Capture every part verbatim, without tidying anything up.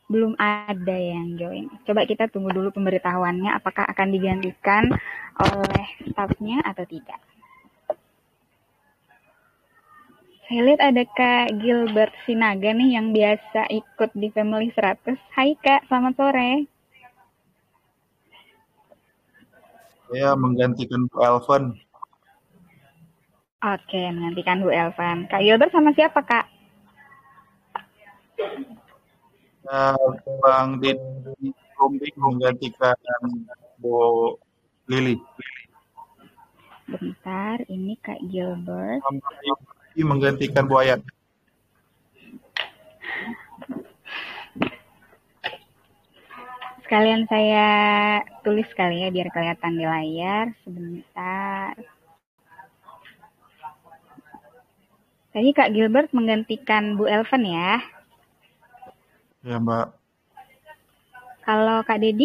belum ada yang join. Coba kita tunggu dulu pemberitahuannya apakah akan digantikan oleh staffnya atau tidak. Saya lihat ada Kak Gilbert Sinaga nih yang biasa ikut di Family seratus. Hai Kak, selamat sore. Saya menggantikan Bu Elvan. Oke, menggantikan Bu Elvan. Kak Gilbert sama siapa Kak? Ya, Bang Didi Rombing menggantikan Bu Lili. Bentar, ini Kak Gilbert. Ini menggantikan Bu Ayat. Sekalian saya tulis kali ya biar kelihatan di layar. Sebentar. Tadi Kak Gilbert menggantikan Bu Elvan ya? Ya Mbak. Kalau Kak Dedi?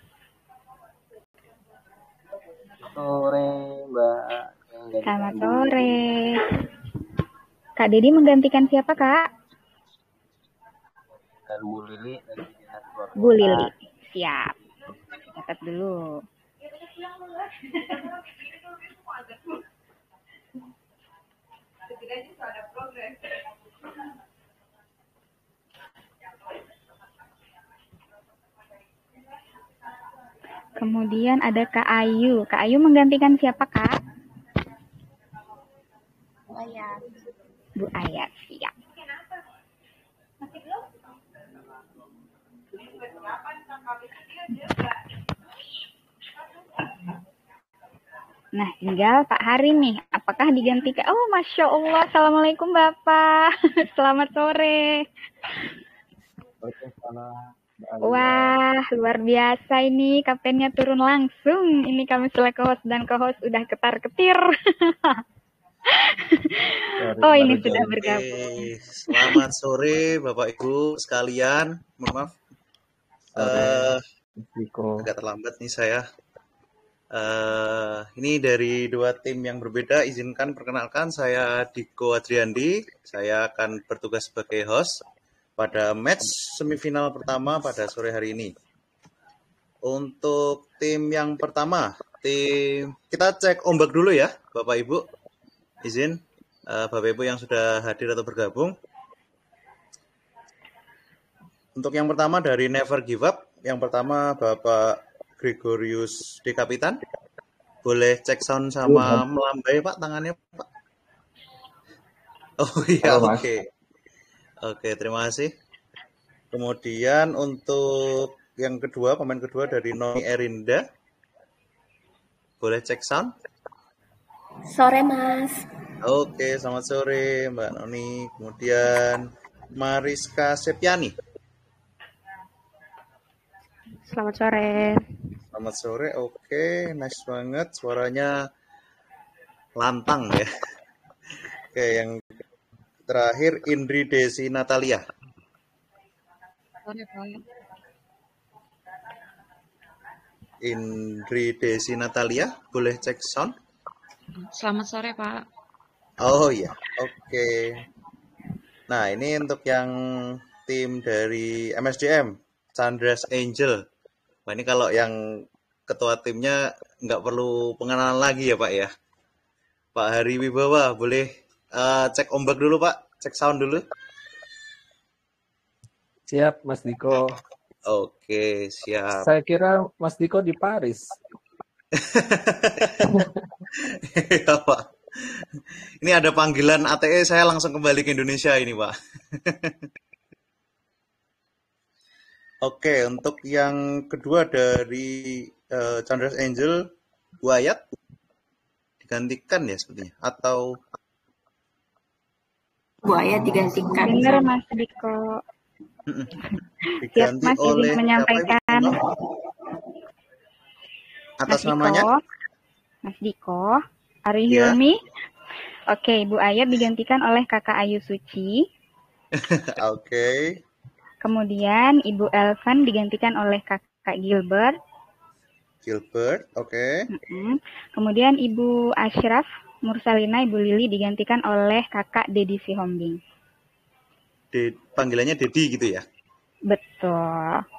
Sore Mbak. Selamat sore. Kak Dedi menggantikan siapa Kak? Dan Bu Lili. Bu Lili. Siap. Catat dulu. Kemudian ada Kak Ayu. Kak Ayu menggantikan siapa Kak? Bu Ayat. Bu Ayat, siap. Nah, tinggal Pak Hari nih. Apakah digantikan? Oh, Masya Allah. Assalamualaikum Bapak. Selamat sore. Wah, luar biasa ini. Kaptennya turun langsung. Ini kami selaku host dan co-host udah ketar-ketir. Oh, ini sudah bergabung. Selamat sore Bapak Ibu sekalian. Mohon maaf. Uh, agak terlambat nih saya. Uh, ini dari dua tim yang berbeda. Izinkan perkenalkan, saya Diko Adriandi. Saya akan bertugas sebagai host pada match semifinal pertama pada sore hari ini. Untuk tim yang pertama, tim kita cek ombak dulu ya, Bapak Ibu. Izin, uh, Bapak Ibu yang sudah hadir atau bergabung. Untuk yang pertama dari Never Give Up. Yang pertama Bapak Gregorius D. Kapitan. Boleh cek sound sama melambai Pak tangannya Pak. Oh iya, oke. Okay. Oke, okay, terima kasih. Kemudian untuk yang kedua, pemain kedua dari Noni Erinda. Boleh cek sound? Sore Mas. Oke, okay, selamat sore Mbak Noni. Kemudian Mariska Septiani. Selamat sore. Selamat sore, oke, okay. Nice banget, suaranya lantang ya. Oke, okay, yang terakhir Indri Desi Natalia. Indri Desi Natalia, boleh cek sound? Selamat sore Pak. Oh iya, oke. Okay. Nah ini untuk yang tim dari M S D M, Chandra's Angel. Nah ini kalau yang ketua timnya nggak perlu pengenalan lagi ya Pak ya. Pak Hari Wibawa, boleh uh, cek ombak dulu Pak, cek sound dulu. Siap Mas Diko. Oke, siap. Saya kira Mas Diko di Paris. Ya Pak. Ini ada panggilan A T E, saya langsung kembali ke Indonesia ini Pak. Oke, untuk yang kedua dari uh, Chandra's Angel, Bu Ayat digantikan ya sepertinya, atau Bu Ayat digantikan. Benar Mas Diko. Diganti Siap, Mas, oleh menyampaikan atas Mas namanya Diko. Mas Diko, are you ya. hear me? Oke, Bu Ayat digantikan oleh Kakak Ayu Suci. Oke. Okay. Kemudian Ibu Elvan digantikan oleh Kakak Gilbert. Gilbert, oke. Okay. Mm-hmm. Kemudian Ibu Ashraf Mursalina, Ibu Lili digantikan oleh Kakak Dedi Sihombing. De, panggilannya Dedi gitu ya? Betul.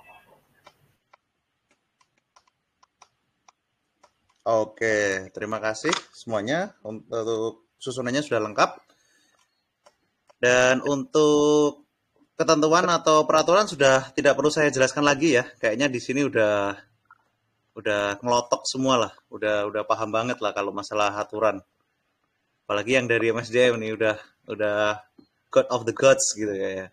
Oke, terima kasih semuanya. Untuk susunannya sudah lengkap. Dan untuk ketentuan atau peraturan sudah tidak perlu saya jelaskan lagi ya. Kayaknya di sini udah udah ngelotok semua lah. Udah udah paham banget lah kalau masalah aturan. Apalagi yang dari M S D M ini udah udah God of the Gods gitu ya.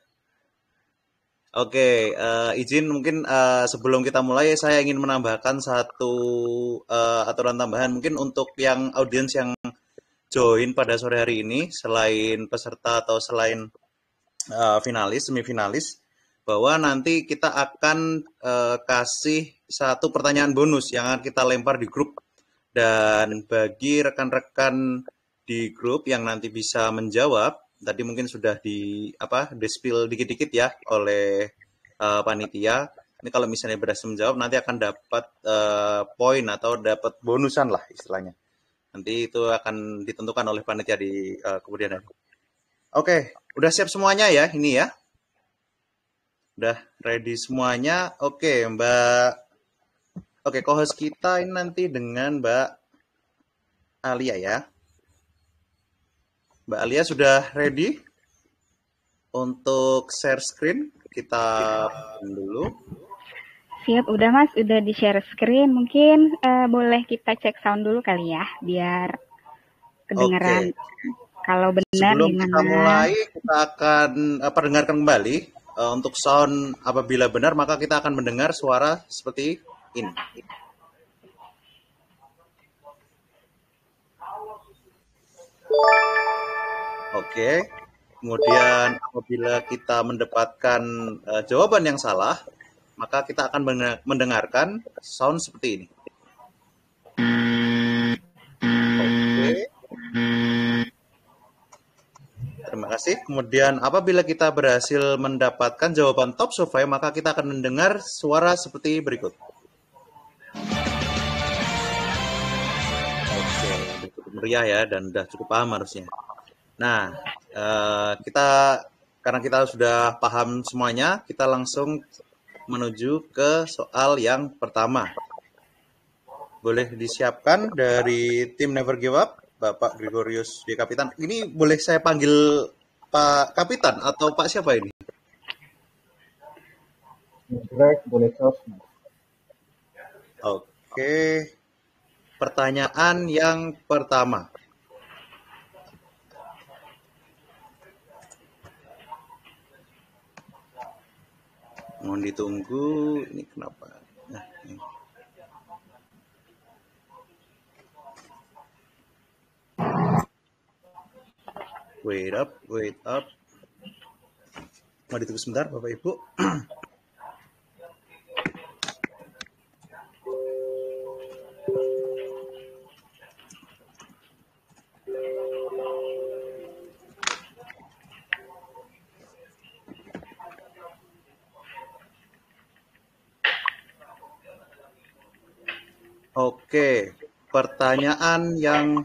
Oke, uh, izin mungkin uh, sebelum kita mulai saya ingin menambahkan satu uh, aturan tambahan mungkin untuk yang audiens yang join pada sore hari ini selain peserta atau selain uh, finalis, semifinalis bahwa nanti kita akan uh, kasih satu pertanyaan bonus yang akan kita lempar di grup dan bagi rekan-rekan di grup yang nanti bisa menjawab tadi mungkin sudah di apa di-spill dikit-dikit ya oleh uh, panitia. Ini kalau misalnya berhasil menjawab nanti akan dapat uh, poin atau dapat bonusan lah istilahnya. Nanti itu akan ditentukan oleh panitia di uh, kemudian hari. Oke, udah siap semuanya ya ini ya. Udah ready semuanya. Oke, Mbak. Oke, co-host kita ini nanti dengan Mbak Alia ya. Mbak Alia sudah ready untuk share screen? Kita dulu. Siap, udah Mas, udah di share screen. Mungkin uh, boleh kita cek sound dulu kali ya, biar kedengaran. Okay. Kalau benar sebelum gimana? Kita mulai, kita akan uh, perdengarkan kembali uh, untuk sound. Apabila benar, maka kita akan mendengar suara seperti ini. Oke, kemudian apabila kita mendapatkan uh, jawaban yang salah, maka kita akan mendengarkan sound seperti ini. Oke, terima kasih. Kemudian apabila kita berhasil mendapatkan jawaban top survey, maka kita akan mendengar suara seperti berikut. Oke, cukup meriah ya dan sudah cukup paham harusnya. Nah, uh, kita karena kita sudah paham semuanya, kita langsung menuju ke soal yang pertama. Boleh disiapkan dari tim Never Give Up, Bapak Gregorius D. Kapitan. Ini boleh saya panggil Pak Kapitan atau Pak siapa ini? Greg, boleh tos. Oke. Pertanyaan yang pertama. Mohon ditunggu, ini kenapa? Nah, ini. Wait up, wait up. Mau ditunggu sebentar, Bapak Ibu. Oke, pertanyaan yang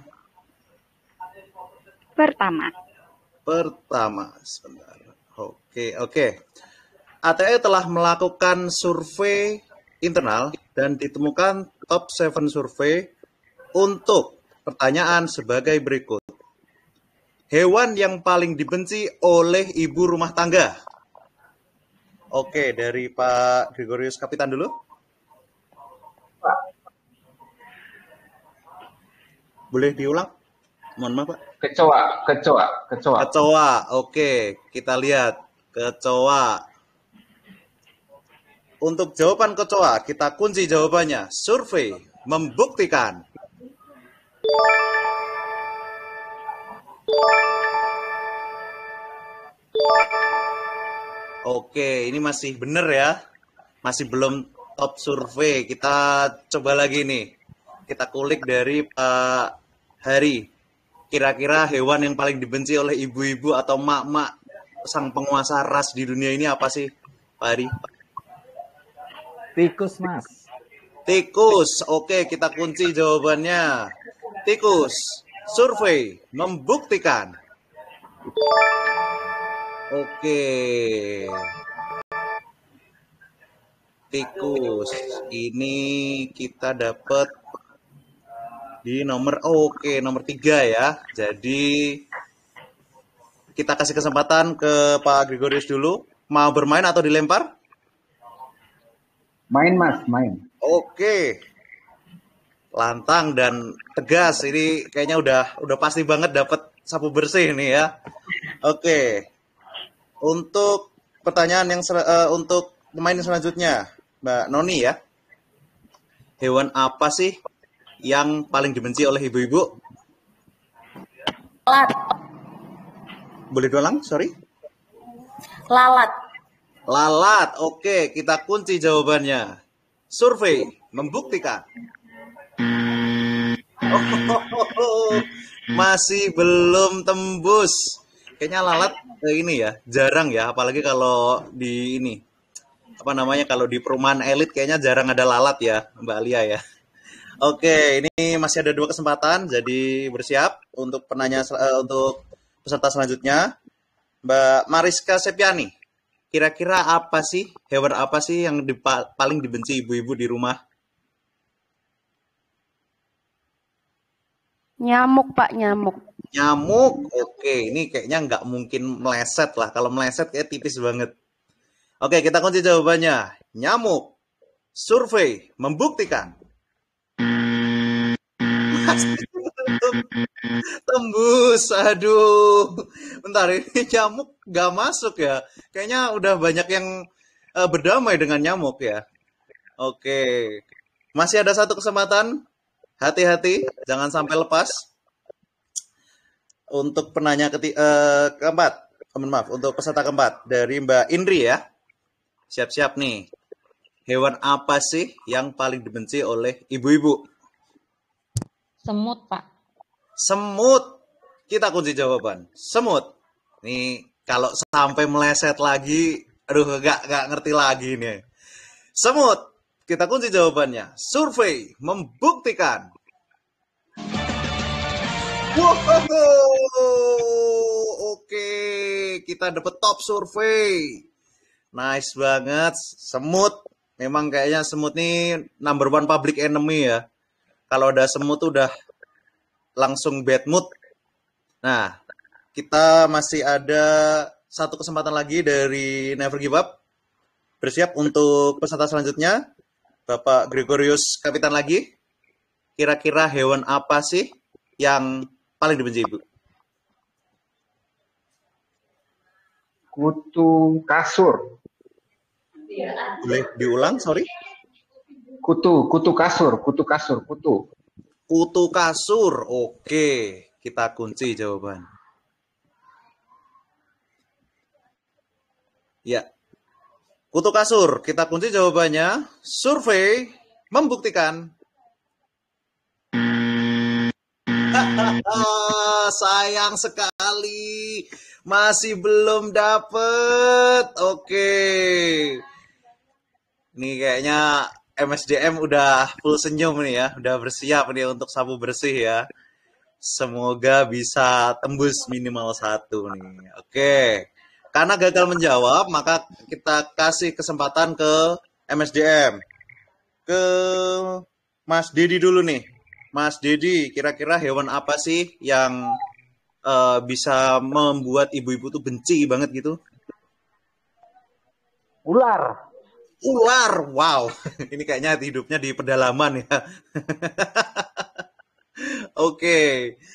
pertama. Pertama, sebentar. Oke, oke. A T E telah melakukan survei internal dan ditemukan top tujuh survei untuk pertanyaan sebagai berikut. Hewan yang paling dibenci oleh ibu rumah tangga. Oke, dari Pak Gregorius Kapitan dulu. Boleh diulang? Mohon maaf, Pak. Kecoa, kecoa, kecoa. Kecoa, oke. Kita lihat. Kecoa. Untuk jawaban kecoa, kita kunci jawabannya. Survei membuktikan. Oke, ini masih benar ya. Masih belum top survei. Kita coba lagi nih. Kita kulik dari Pak Hari. Kira-kira hewan yang paling dibenci oleh ibu-ibu atau mak-mak sang penguasa ras di dunia ini apa sih, Pak Hari? Tikus, Mas. Tikus. Oke, kita kunci jawabannya. Tikus. Survei membuktikan. Oke. tikus. Ini kita dapat di nomor, oh, oke, okay, nomor tiga ya. Jadi kita kasih kesempatan ke Pak Gregorius dulu. Mau bermain atau dilempar? Main Mas, main. Oke. Okay. Lantang dan tegas. Ini kayaknya udah udah pasti banget dapat sapu bersih nih ya. Oke. Okay. Untuk pertanyaan yang uh, untuk pemain selanjutnya, Mbak Noni ya. Hewan apa sih yang paling dibenci oleh ibu-ibu? Lalat. Boleh doang, sorry? Lalat. Lalat, oke, kita kunci jawabannya. Survei membuktikan. Oh, oh, oh, oh. Masih belum tembus. Kayaknya lalat eh, ini ya, jarang ya, apalagi kalau di ini. Apa namanya, kalau di perumahan elit kayaknya jarang ada lalat ya, Mbak Alia ya. Oke, ini masih ada dua kesempatan, jadi bersiap untuk penanya uh, untuk peserta selanjutnya. Mbak Mariska Septiani, kira-kira apa sih, hewan apa sih yang di, paling dibenci ibu-ibu di rumah? Nyamuk, Pak, nyamuk. Nyamuk, oke, ini kayaknya nggak mungkin meleset lah. Kalau meleset kayak tipis banget. Oke, kita kunci jawabannya. Nyamuk. Survei membuktikan. Tembus, aduh. Bentar, ini nyamuk gak masuk ya. Kayaknya udah banyak yang uh, berdamai dengan nyamuk ya. Oke, masih ada satu kesempatan. Hati-hati, jangan sampai lepas. Untuk penanya keti uh, keempat, maaf, untuk peserta keempat dari Mbak Indri ya. Siap-siap nih. Hewan apa sih yang paling dibenci oleh ibu-ibu? Semut, Pak. Semut. Kita kunci jawaban. Semut. Nih, kalau sampai meleset lagi, aduh, gak, gak ngerti lagi nih. Semut. Kita kunci jawabannya. Survei membuktikan. Wow. Oke, kita dapat top survei. Nice banget. Semut. Memang kayaknya semut nih number one public enemy ya. Kalau ada semut udah langsung bad mood. Nah, kita masih ada satu kesempatan lagi dari Never Give Up. Bersiap untuk peserta selanjutnya. Bapak Gregorius Kapitan lagi. Kira-kira hewan apa sih yang paling dibenci Ibu? Kutu kasur. Boleh diulang, sorry? Kutu, kutu kasur, kutu kasur, kutu. Kutu kasur, oke. Kita kunci jawaban. Ya. Kutu kasur, kita kunci jawabannya. Survei membuktikan. Sayang sekali. Masih belum dapet. Oke. Ini kayaknya M S D M udah full senyum nih ya. Udah bersiap nih untuk sapu bersih ya. Semoga bisa tembus minimal satu nih. Oke. Karena gagal menjawab, maka kita kasih kesempatan ke M S D M. Ke Mas Dedi dulu nih. Mas Dedi, kira-kira hewan apa sih yang uh, bisa membuat ibu-ibu tuh benci banget gitu? Ular. Ular, wow. Ini kayaknya hidupnya di pedalaman ya. Oke. Okay.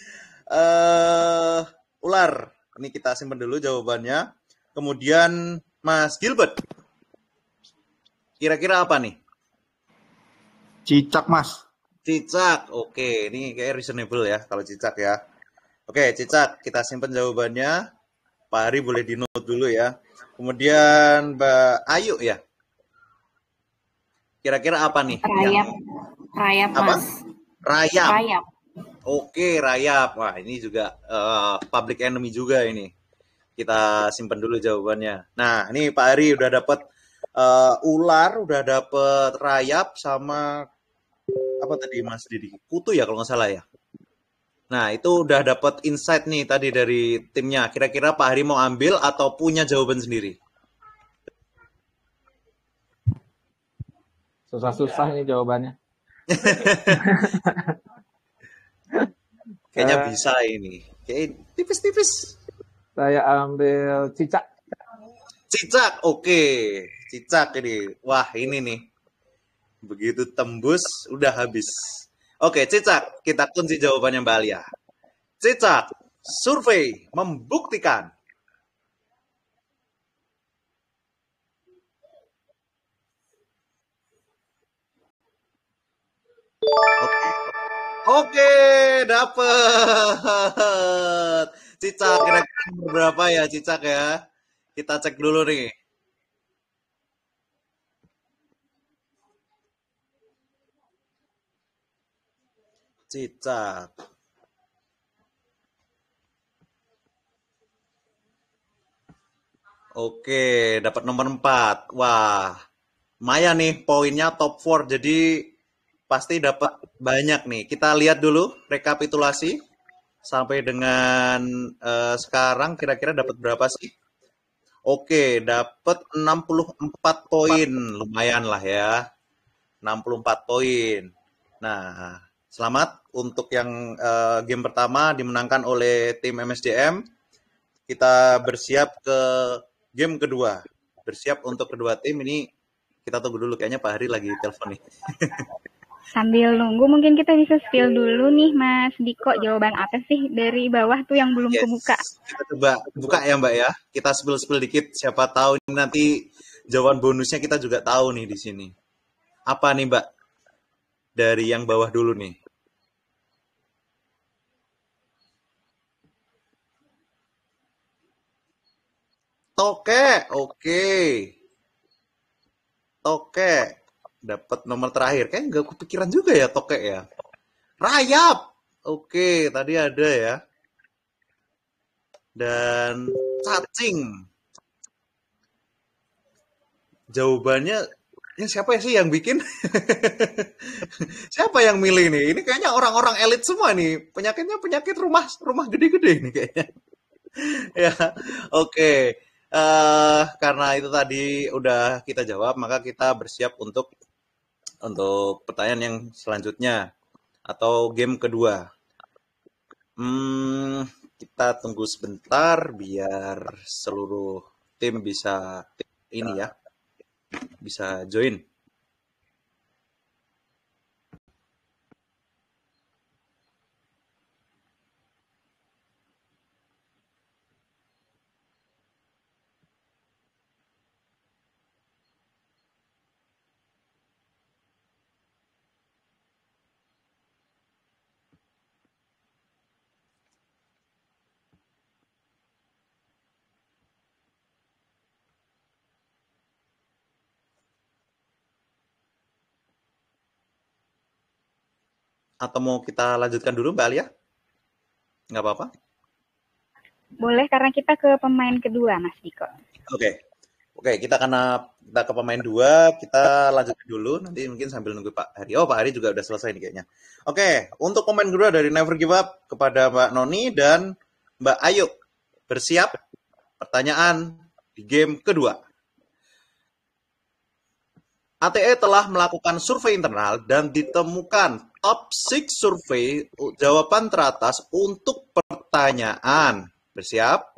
Uh, ular. Ini kita simpan dulu jawabannya. Kemudian Mas Gilbert. Kira-kira apa nih? Cicak, Mas. Cicak. Oke, ini kayak reasonable ya kalau cicak ya. Oke, cicak. Kita simpan jawabannya. Pak Hari boleh di-note dulu ya. Kemudian Mbak Ayu ya. Kira-kira apa nih? Rayap. Yang... Rayap, apa? Mas. Rayap. Rayap. Oke, rayap. Wah, ini juga uh, public enemy juga ini. Kita simpan dulu jawabannya. Nah, ini Pak Ari udah dapat uh, ular, udah dapat rayap sama apa tadi Mas Didi? Kutu ya kalau nggak salah ya. Nah, itu udah dapat insight nih tadi dari timnya. Kira-kira Pak Hari mau ambil atau punya jawaban sendiri? Susah-susah ini jawabannya. Kayaknya Eh, bisa ini. Kayak tipis-tipis. Saya ambil cicak. Cicak, oke. Cicak ini. Wah, ini nih. Begitu tembus, udah habis. Oke, cicak. Kita kunci jawabannya Mbak Alia. Cicak, survei membuktikan. Oke, oke, dapet. Cicak, kira-kira berapa ya cicak ya? Kita cek dulu nih. Cicak. Oke, dapat nomor empat. Wah, lumayan nih poinnya top empat. Jadi pasti dapat banyak nih. Kita lihat dulu rekapitulasi sampai dengan eh, sekarang kira-kira dapat berapa sih? Oke, dapat enam puluh empat poin. Lumayan lah ya. enam puluh empat poin. Nah, selamat untuk yang eh, game pertama dimenangkan oleh tim M S D M. Kita bersiap ke game kedua. Bersiap untuk kedua tim ini. Kita tunggu dulu, kayaknya Pak Hari lagi telepon nih. Sambil nunggu mungkin kita bisa spill dulu nih Mas Diko, jawaban apa sih dari bawah tuh yang belum Yes, kebuka. kita coba buka ya Mbak ya. Kita spill-spill dikit, siapa tahu ini nanti jawaban bonusnya kita juga tahu nih di sini. Apa nih Mbak? Dari yang bawah dulu nih. Tokek, oke. Tokek. Dapat nomor terakhir. Kayaknya nggak kepikiran juga ya tokek ya. Rayap. Oke, tadi ada ya. Dan cacing. Jawabannya ini siapa sih yang bikin? Siapa yang milih nih? Ini kayaknya orang-orang elit semua nih. Penyakitnya penyakit rumah rumah gede-gede nih kayaknya. Ya, oke. Eh, karena itu tadi udah kita jawab, maka kita bersiap untuk untuk pertanyaan yang selanjutnya atau game kedua. Hmm, kita tunggu sebentar biar seluruh tim bisa ini ya, bisa join. Atau mau kita lanjutkan dulu Mbak Alia? Nggak apa-apa? Boleh karena kita ke pemain kedua Mas Diko. Oke. Oke, kita karena kita ke pemain dua, kita lanjutkan dulu. Nanti mungkin sambil nunggu Pak Hari. Oh, Pak Hari juga udah selesai nih kayaknya. Oke, untuk pemain kedua dari Never Give Up kepada Mbak Noni dan Mbak Ayu. Bersiap pertanyaan di game kedua. A T E telah melakukan survei internal dan ditemukan top enam survei jawaban teratas untuk pertanyaan. Bersiap.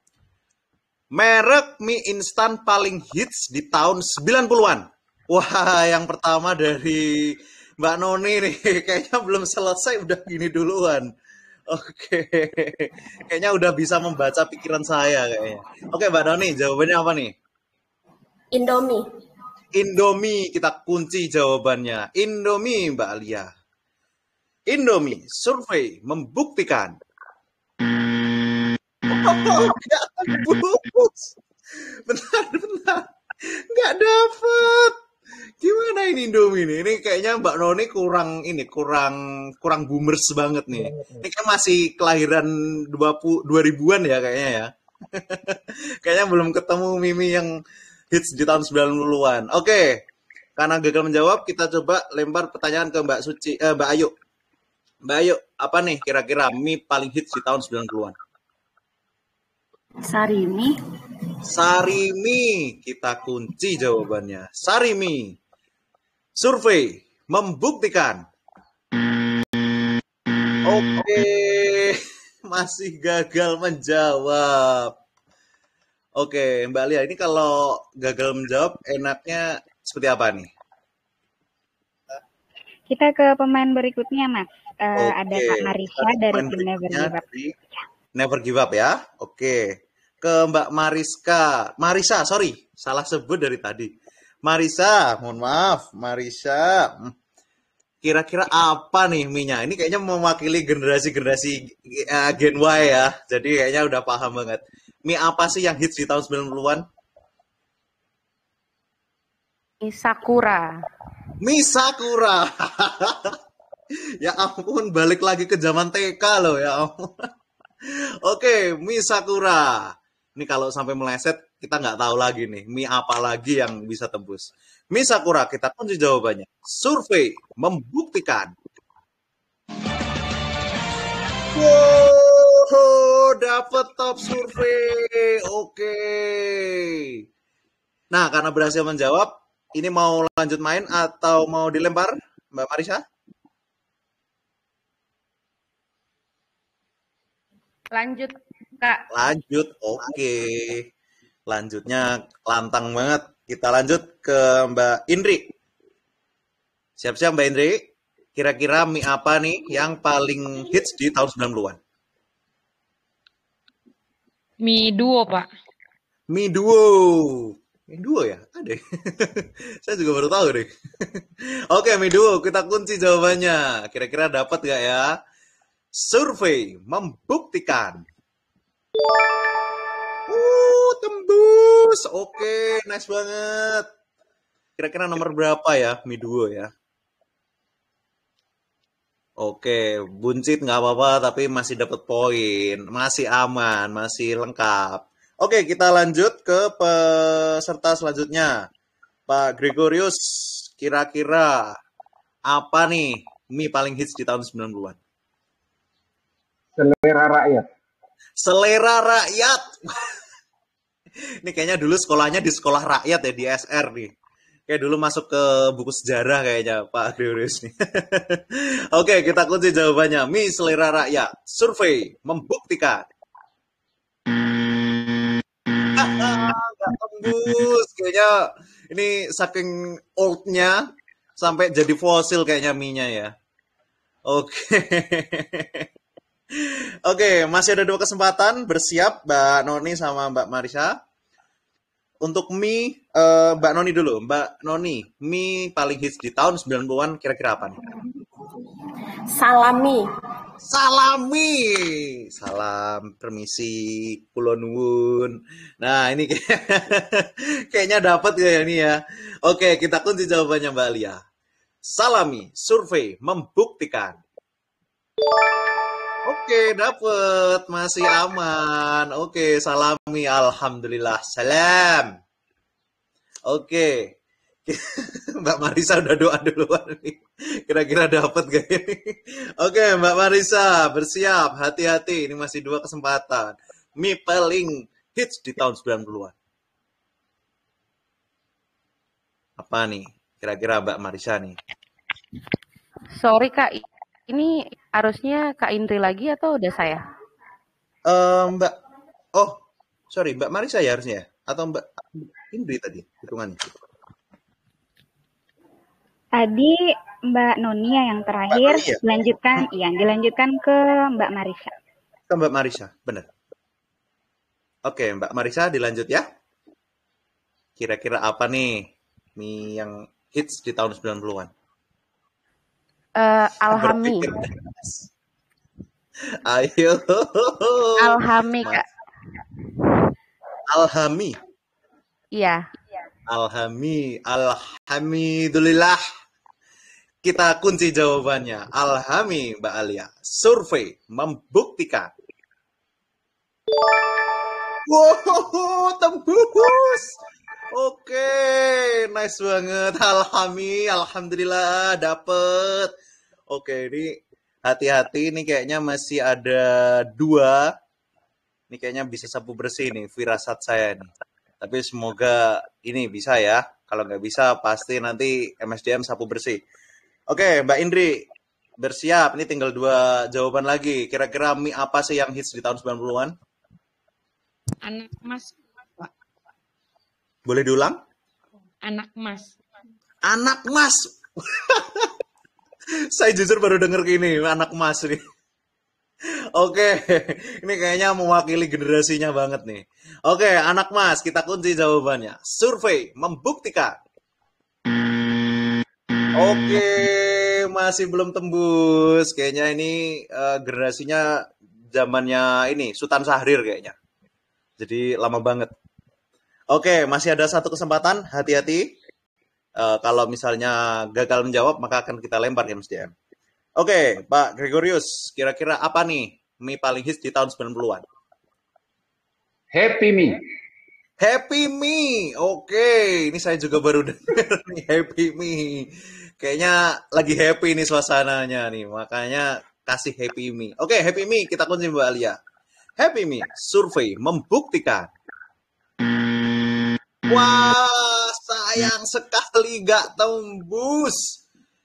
Merek mie instan paling hits di tahun sembilan puluhan. Wah, yang pertama dari Mbak Noni nih. Kayaknya belum selesai udah gini duluan. Oke. Kayaknya udah bisa membaca pikiran saya kayaknya. Oke, Mbak Noni, jawabannya apa nih? Indomie. Indomie, kita kunci jawabannya. Indomie, Mbak Alia. Indomie, survei membuktikan. Oh, nggak tembus. Bentar, bentar. Nggak dapet. Gimana ini Indomie ini? Ini kayaknya Mbak Noni kurang ini, kurang kurang boomers banget nih. Ini kan masih kelahiran dua ribuan ya kayaknya ya. Kayaknya belum ketemu Mimi yang hits di tahun sembilan puluhan. Oke. Karena gagal menjawab, kita coba lempar pertanyaan ke Mbak Suci, eh, Mbak Ayu. Mbak Ayu, apa nih kira-kira mie paling hits di tahun sembilan puluhan? Sarimi. Sarimi, kita kunci jawabannya. Sarimi. survei membuktikan. Oke, masih gagal menjawab. Oke, Mbak Lia, ini kalau gagal menjawab enaknya seperti apa nih? Kita ke pemain berikutnya, Mas. Uh, Oke, ada Kak Marisha kita dari pemain tim Never berikutnya Give Up. dari Never Give Up ya. Oke, ke Mbak Mariska. Marisa, sorry, salah sebut dari tadi. Marisa, mohon maaf, Marisa. Hmm. Kira-kira apa nih mie-nya? Ini kayaknya mewakili generasi-generasi uh, Gen Y ya. Jadi kayaknya udah paham banget. Mie apa sih yang hits di tahun sembilan puluhan? Mie Sakura. Mie Sakura. Ya ampun, balik lagi ke zaman T K loh ya ampun. Oke, mie Sakura. Ini kalau sampai meleset, kita nggak tahu lagi nih, mie apa lagi yang bisa tembus. Mie Sakura, kita kunci jawabannya. Survei membuktikan. Wow, dapat top survei. Oke. Nah, karena berhasil menjawab, ini mau lanjut main atau mau dilempar, Mbak Marisa? Lanjut, Kak. Lanjut, oke. Lanjutnya lantang banget. Kita lanjut ke Mbak Indri. Siap-siap Mbak Indri. Kira-kira mie apa nih yang paling hits di tahun sembilan puluhan? Mie duo, Pak. Mie duo. Mie duo ya? Ada. Saya juga baru tahu deh. Oke, mie duo. Kita kunci jawabannya. Kira-kira dapat gak ya? Survei membuktikan. Uh, tembus. Oke, nice banget. Kira-kira nomor berapa ya mie duo ya? Oke, buncit nggak apa-apa, tapi masih dapat poin. Masih aman, masih lengkap. Oke, kita lanjut ke peserta selanjutnya. Pak Gregorius, kira-kira apa nih mie paling hits di tahun sembilan puluhan? Selera rakyat. Selera rakyat. Ini kayaknya dulu sekolahnya di sekolah rakyat ya, di S R nih. Kayak dulu masuk ke buku sejarah kayaknya Pak Gregorius nih. Oke, kita kunci jawabannya. Mie selera rakyat. Survei membuktikan. Nggak tembus. Kayaknya ini saking oldnya sampai jadi fosil kayaknya mie-nya ya. Oke. Oke, masih ada dua kesempatan. Bersiap Mbak Noni sama Mbak Marisa. Untuk mie, uh, Mbak Noni dulu. Mbak Noni, mie paling hits di tahun sembilan puluhan kira-kira apa nih? Salami. Salami. Salam, permisi, kula nuwun. Nah, ini kayak, kayaknya dapat ya ini ya. Oke, kita kunci jawabannya Mbak Lia. Salami, survei membuktikan. Oke, dapet. Masih aman. Oke, salami. Alhamdulillah. Salam. Oke. Mbak Marisa udah doa duluan nih. Kira-kira dapet gak ini? Oke, Mbak Marisa. Bersiap. Hati-hati. Ini masih dua kesempatan. Mie paling hits di tahun sembilan puluhan. Apa nih? Kira-kira Mbak Marisa nih. Sorry, Kak. Ini harusnya Kak Indri lagi atau udah saya? Uh, Mbak, oh, sorry, Mbak Marisa ya harusnya, atau Mbak Indri tadi hitungannya? Tadi Mbak Nonia yang terakhir, Noni, ya? dilanjutkan, iya, dilanjutkan ke Mbak Marisa. Ke Mbak Marisa, benar. Oke, Mbak Marisa dilanjut ya. Kira-kira apa nih mie yang hits di tahun sembilan puluhan? Uh, Alhami. Ayo. Alhami, Kak. Alhami. Iya. Alhami. Alhamdulillah. Kita kunci jawabannya. Alhami, Mbak Alia. Survei membuktikan. Wow, tembus. Oke, nice banget. Alhami, alhamdulillah dapet. Oke, ini hati-hati. Ini kayaknya masih ada dua. Ini kayaknya bisa sapu bersih nih, firasat saya nih. Tapi semoga ini bisa ya. Kalau nggak bisa, pasti nanti M S D M sapu bersih. Oke, Mbak Indri, bersiap. Ini tinggal dua jawaban lagi. Kira-kira mie apa sih yang hits di tahun sembilan puluhan? Anak Mas. Boleh diulang? Anak Mas. Anak Mas. Saya jujur baru denger gini, anak Mas nih. Oke, ini kayaknya mewakili generasinya banget nih. Oke, anak Mas, kita kunci jawabannya. Survei membuktikan. Oke, masih belum tembus. Kayaknya ini uh, generasinya zamannya ini, Sultan Syahrir kayaknya. Jadi lama banget. Oke, masih ada satu kesempatan. Hati-hati. Uh, kalau misalnya gagal menjawab, maka akan kita lempar ke M S D M. Oke, Pak Gregorius, kira-kira apa nih mie paling hits di tahun sembilan puluhan? Happy Me. Happy Me. Oke, ini saya juga baru dengar nih Happy Me. Kayaknya lagi happy nih suasananya nih, makanya kasih Happy Me. Oke, Happy Me kita kunci Mbak Alia. Happy Me, survei membuktikan. Wah, sayang sekali gak tembus.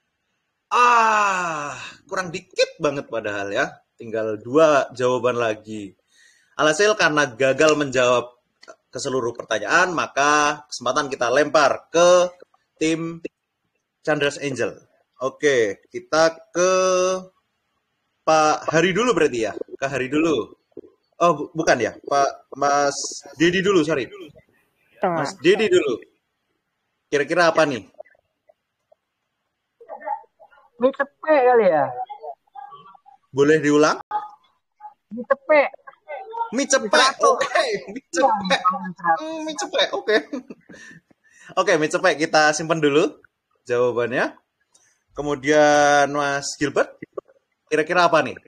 Ah, kurang dikit banget padahal ya. Tinggal dua jawaban lagi. Alhasil karena gagal menjawab ke seluruh pertanyaan, maka kesempatan kita lempar ke tim Chandra's Angel. Oke, kita ke Pak Hari dulu berarti ya? Ke Hari dulu. Oh, bu- bukan ya? Pak Mas Dedi dulu, sorry. Mas Dedi dulu. Kira-kira apa nih? Mie cepek kali ya? Boleh diulang? Mie cepek. Mie cepek, oke. Mie cepek. Hmm, mie cepek, oke. Oke, mie cepek kita simpan dulu jawabannya. Kemudian Mas Gilbert, kira-kira apa nih?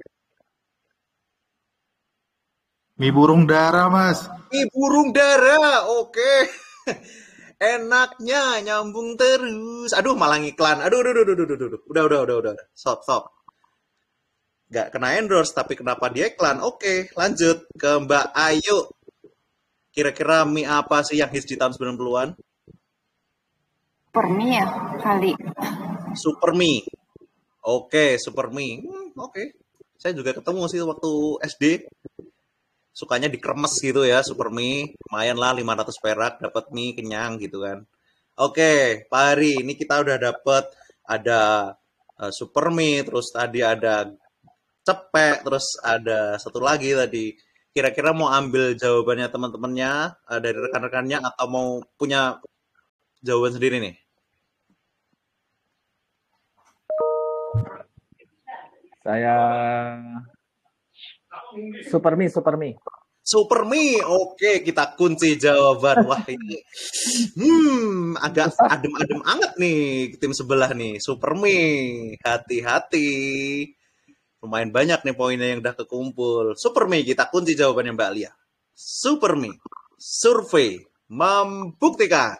Mie burung dara, Mas. Mie burung dara, oke. Enaknya nyambung terus. Aduh, malah ngiklan. Aduh, aduh, aduh, aduh, aduh, aduh. Udah, udah, udah, udah. Stop, stop. Nggak kena endorse, tapi kenapa dia iklan? Oke, lanjut ke Mbak Ayu. Kira-kira mie apa sih yang hits di tahun sembilan puluhan? Super mie ya kali. Super mie. Oke, super mie. Hmm, oke. Saya juga ketemu sih waktu S D. Sukanya dikremes gitu ya, super mie. Lumayan lah, lima ratus perak, dapat mie kenyang gitu kan. Oke, Pak Hari, ini kita udah dapat ada uh, super mie, terus tadi ada cepek, terus ada satu lagi tadi. Kira-kira mau ambil jawabannya teman-temannya uh, dari rekan-rekannya atau mau punya jawaban sendiri nih? Saya super mie, super mie. Super mie, oke kita kunci jawaban. Wah ini, hmm agak adem-adem anget nih tim sebelah nih. Super mie, hati-hati. Lumayan banyak nih poinnya yang udah kekumpul. Super mie, kita kunci jawabannya Mbak Lia. Super mie, survei membuktikan.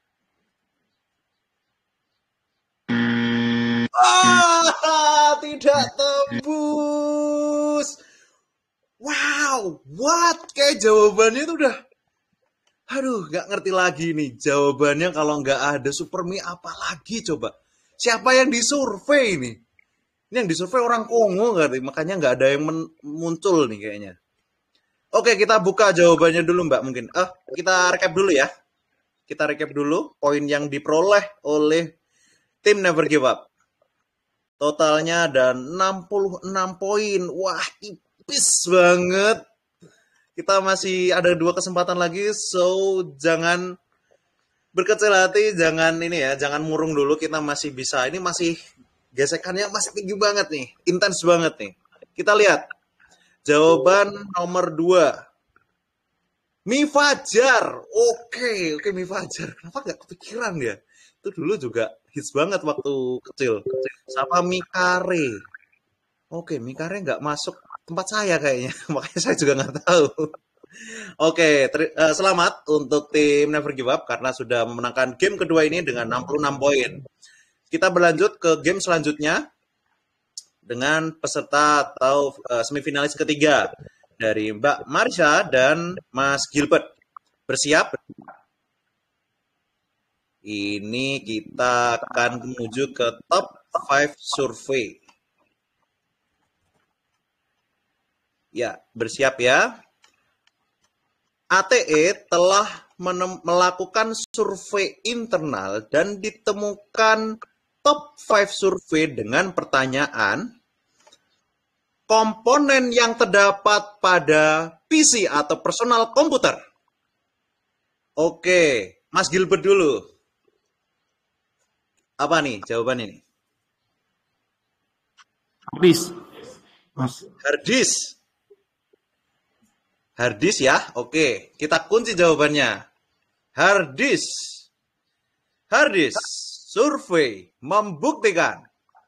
Ah, tidak tembus. Wow, what? Kayak jawabannya itu udah, aduh, nggak ngerti lagi nih. Jawabannya kalau nggak ada super mie apa lagi coba? Siapa yang disurvei nih? Ini yang disurvei orang Kongo nggak? Makanya nggak ada yang men- muncul nih kayaknya. Oke, kita buka jawabannya dulu Mbak mungkin. Ah, kita recap dulu ya. Kita recap dulu poin yang diperoleh oleh tim Never Give Up. Totalnya ada enam puluh enam poin. Wah, tipis banget. Kita masih ada dua kesempatan lagi, so jangan berkecil hati, jangan ini ya, jangan murung dulu. Kita masih bisa. Ini masih gesekannya masih tinggi banget nih, intens banget nih. Kita lihat jawaban nomor dua. Mie Fajar. Oke, oke Mie Fajar. Kenapa nggak kepikiran ya? Itu dulu juga hits banget waktu kecil. Sama mie kare. Oke, mie kare nggak masuk tempat saya kayaknya. Makanya saya juga nggak tahu. Oke, ter- uh, selamat untuk tim Never Give Up karena sudah memenangkan game kedua ini dengan enam puluh enam poin. Kita berlanjut ke game selanjutnya dengan peserta atau uh, semifinalis ketiga dari Mbak Marsha dan Mas Gilbert. Bersiap? Ini kita akan menuju ke top lima survei. Ya, bersiap ya. A T E telah melakukan survei internal dan ditemukan top lima survei dengan pertanyaan komponen yang terdapat pada P C atau personal komputer. Oke, Mas Gilbert dulu. Apa nih jawaban ini? Harddisk. Mas. Harddisk. Harddisk ya, oke. Kita kunci jawabannya. Harddisk. Harddisk. Survei membuktikan.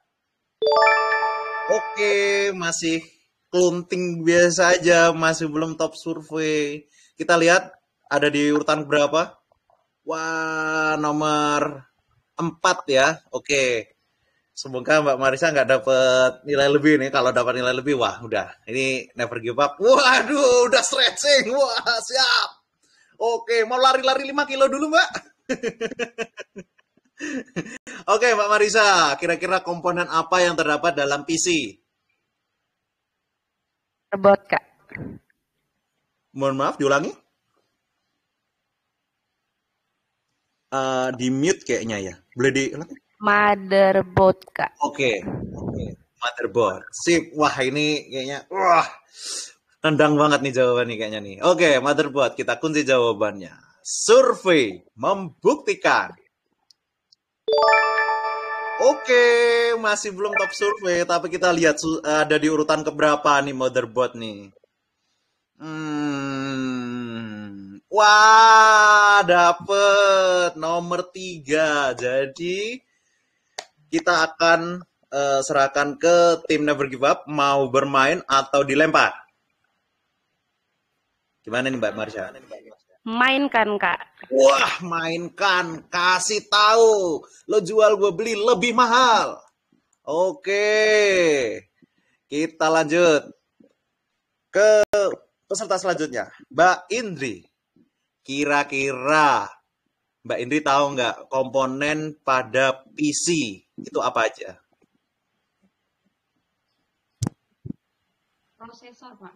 Oke, masih klunting biasa aja, masih belum top survei. Kita lihat ada di urutan berapa? Wah, nomor empat ya. Oke. Semoga Mbak Marisa nggak dapat nilai lebih nih. Kalau dapat nilai lebih, wah udah. Ini never give up. Waduh, udah stretching. Wah, siap. Oke, mau lari-lari lima kilo dulu, Mbak. Oke, Mbak Marisa. Kira-kira komponen apa yang terdapat dalam P C? Motherboard, Kak. Mohon maaf, diulangi. Uh, di mute kayaknya ya. Boleh diulangi? Motherboard, Kak. Oke, oke. Motherboard. Sip. Wah, ini kayaknya wah. Tendang banget nih jawabannya kayaknya nih. Oke, motherboard. Kita kunci jawabannya. Survei membuktikan. Oke, masih belum top survei, tapi kita lihat ada di urutan keberapa nih motherboard nih. Hmm. Wah, dapet nomor tiga. Jadi kita akan uh, serahkan ke tim Never Give Up, mau bermain atau dilempar. Gimana nih Mbak Marsha? Mainkan, Kak. Wah, mainkan. Kasih tahu. Lo jual, gue beli lebih mahal. Oke. Kita lanjut ke peserta selanjutnya. Mbak Indri. Kira-kira Mbak Indri tahu nggak komponen pada P C itu apa aja? Prosesor, Pak.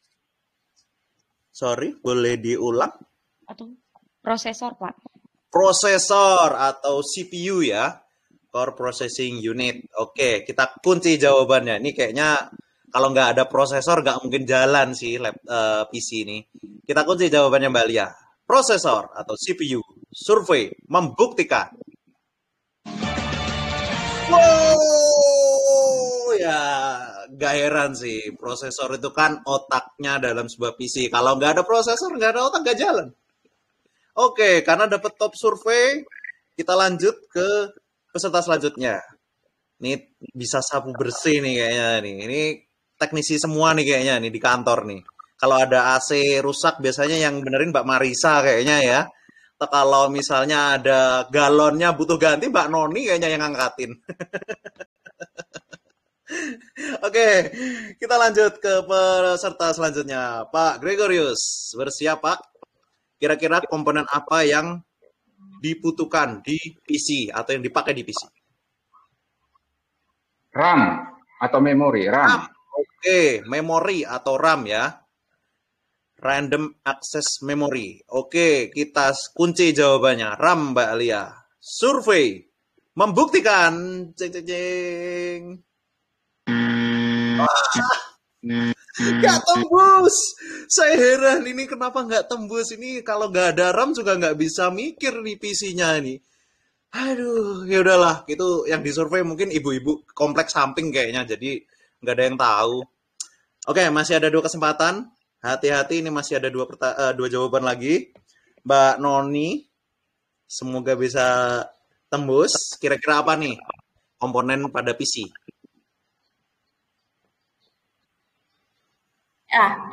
Sorry, boleh diulang? Atau prosesor, Pak. Prosesor atau C P U ya. Core Processing Unit. Oke, kita kunci jawabannya. Ini kayaknya kalau nggak ada prosesor nggak mungkin jalan sih lab, uh, P C ini. Kita kunci jawabannya Mbak Lia. Prosesor atau C P U. Survei membuktikan. Wow, ya gak heran sih. Prosesor itu kan otaknya dalam sebuah P C. Kalau nggak ada prosesor, nggak ada otak, nggak jalan. Oke, karena dapat top survei, kita lanjut ke peserta selanjutnya. Ini bisa sapu bersih nih kayaknya nih. Ini teknisi semua nih kayaknya nih di kantor nih. Kalau ada A C rusak biasanya yang benerin Mbak Marisa kayaknya ya. Atau kalau misalnya ada galonnya butuh ganti, Mbak Noni kayaknya yang ngangkatin. Oke, kita lanjut ke peserta selanjutnya. Pak Gregorius, bersiap Pak. Kira-kira komponen apa yang dibutuhkan di P C atau yang dipakai di P C? RAM atau memori, RAM. RAM. Oke, memori atau RAM ya. Random Access Memory. Oke, kita kunci jawabannya. RAM, Mbak Alia. Survei membuktikan. Ceng, ceng, ceng. Gak tembus. Saya heran ini kenapa nggak tembus. Ini kalau nggak ada RAM juga nggak bisa mikir di P C-nya ini. Aduh, ya udahlah. Itu yang disurvei mungkin ibu-ibu kompleks samping kayaknya. Jadi nggak ada yang tahu. Oke, masih ada dua kesempatan. Hati-hati, ini masih ada dua, uh, dua jawaban lagi. Mbak Noni, semoga bisa tembus. Kira-kira apa nih komponen pada P C? Ah.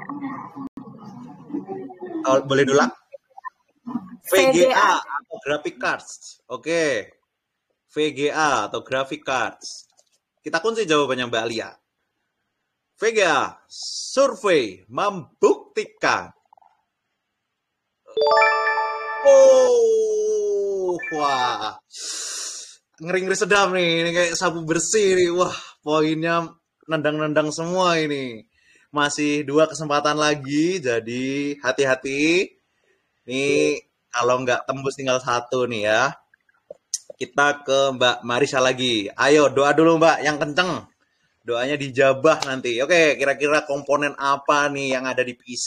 Oh, boleh dulu? V G A atau graphic cards. Oke. V G A atau graphic cards. Kita kunci jawabannya Mbak Alia. V G A, survei membuktikan. Oh, Aduh, wah. Ngeri-ngeri sedap nih, ini kayak sapu bersih nih. Wah, poinnya nendang-nendang semua ini. Masih dua kesempatan lagi, jadi hati-hati. Nih, kalau nggak tembus tinggal satu nih ya. Kita ke Mbak Marisa lagi. Ayo, doa dulu Mbak, yang kenceng. Doanya dijabah nanti. Oke, kira-kira komponen apa nih yang ada di P C?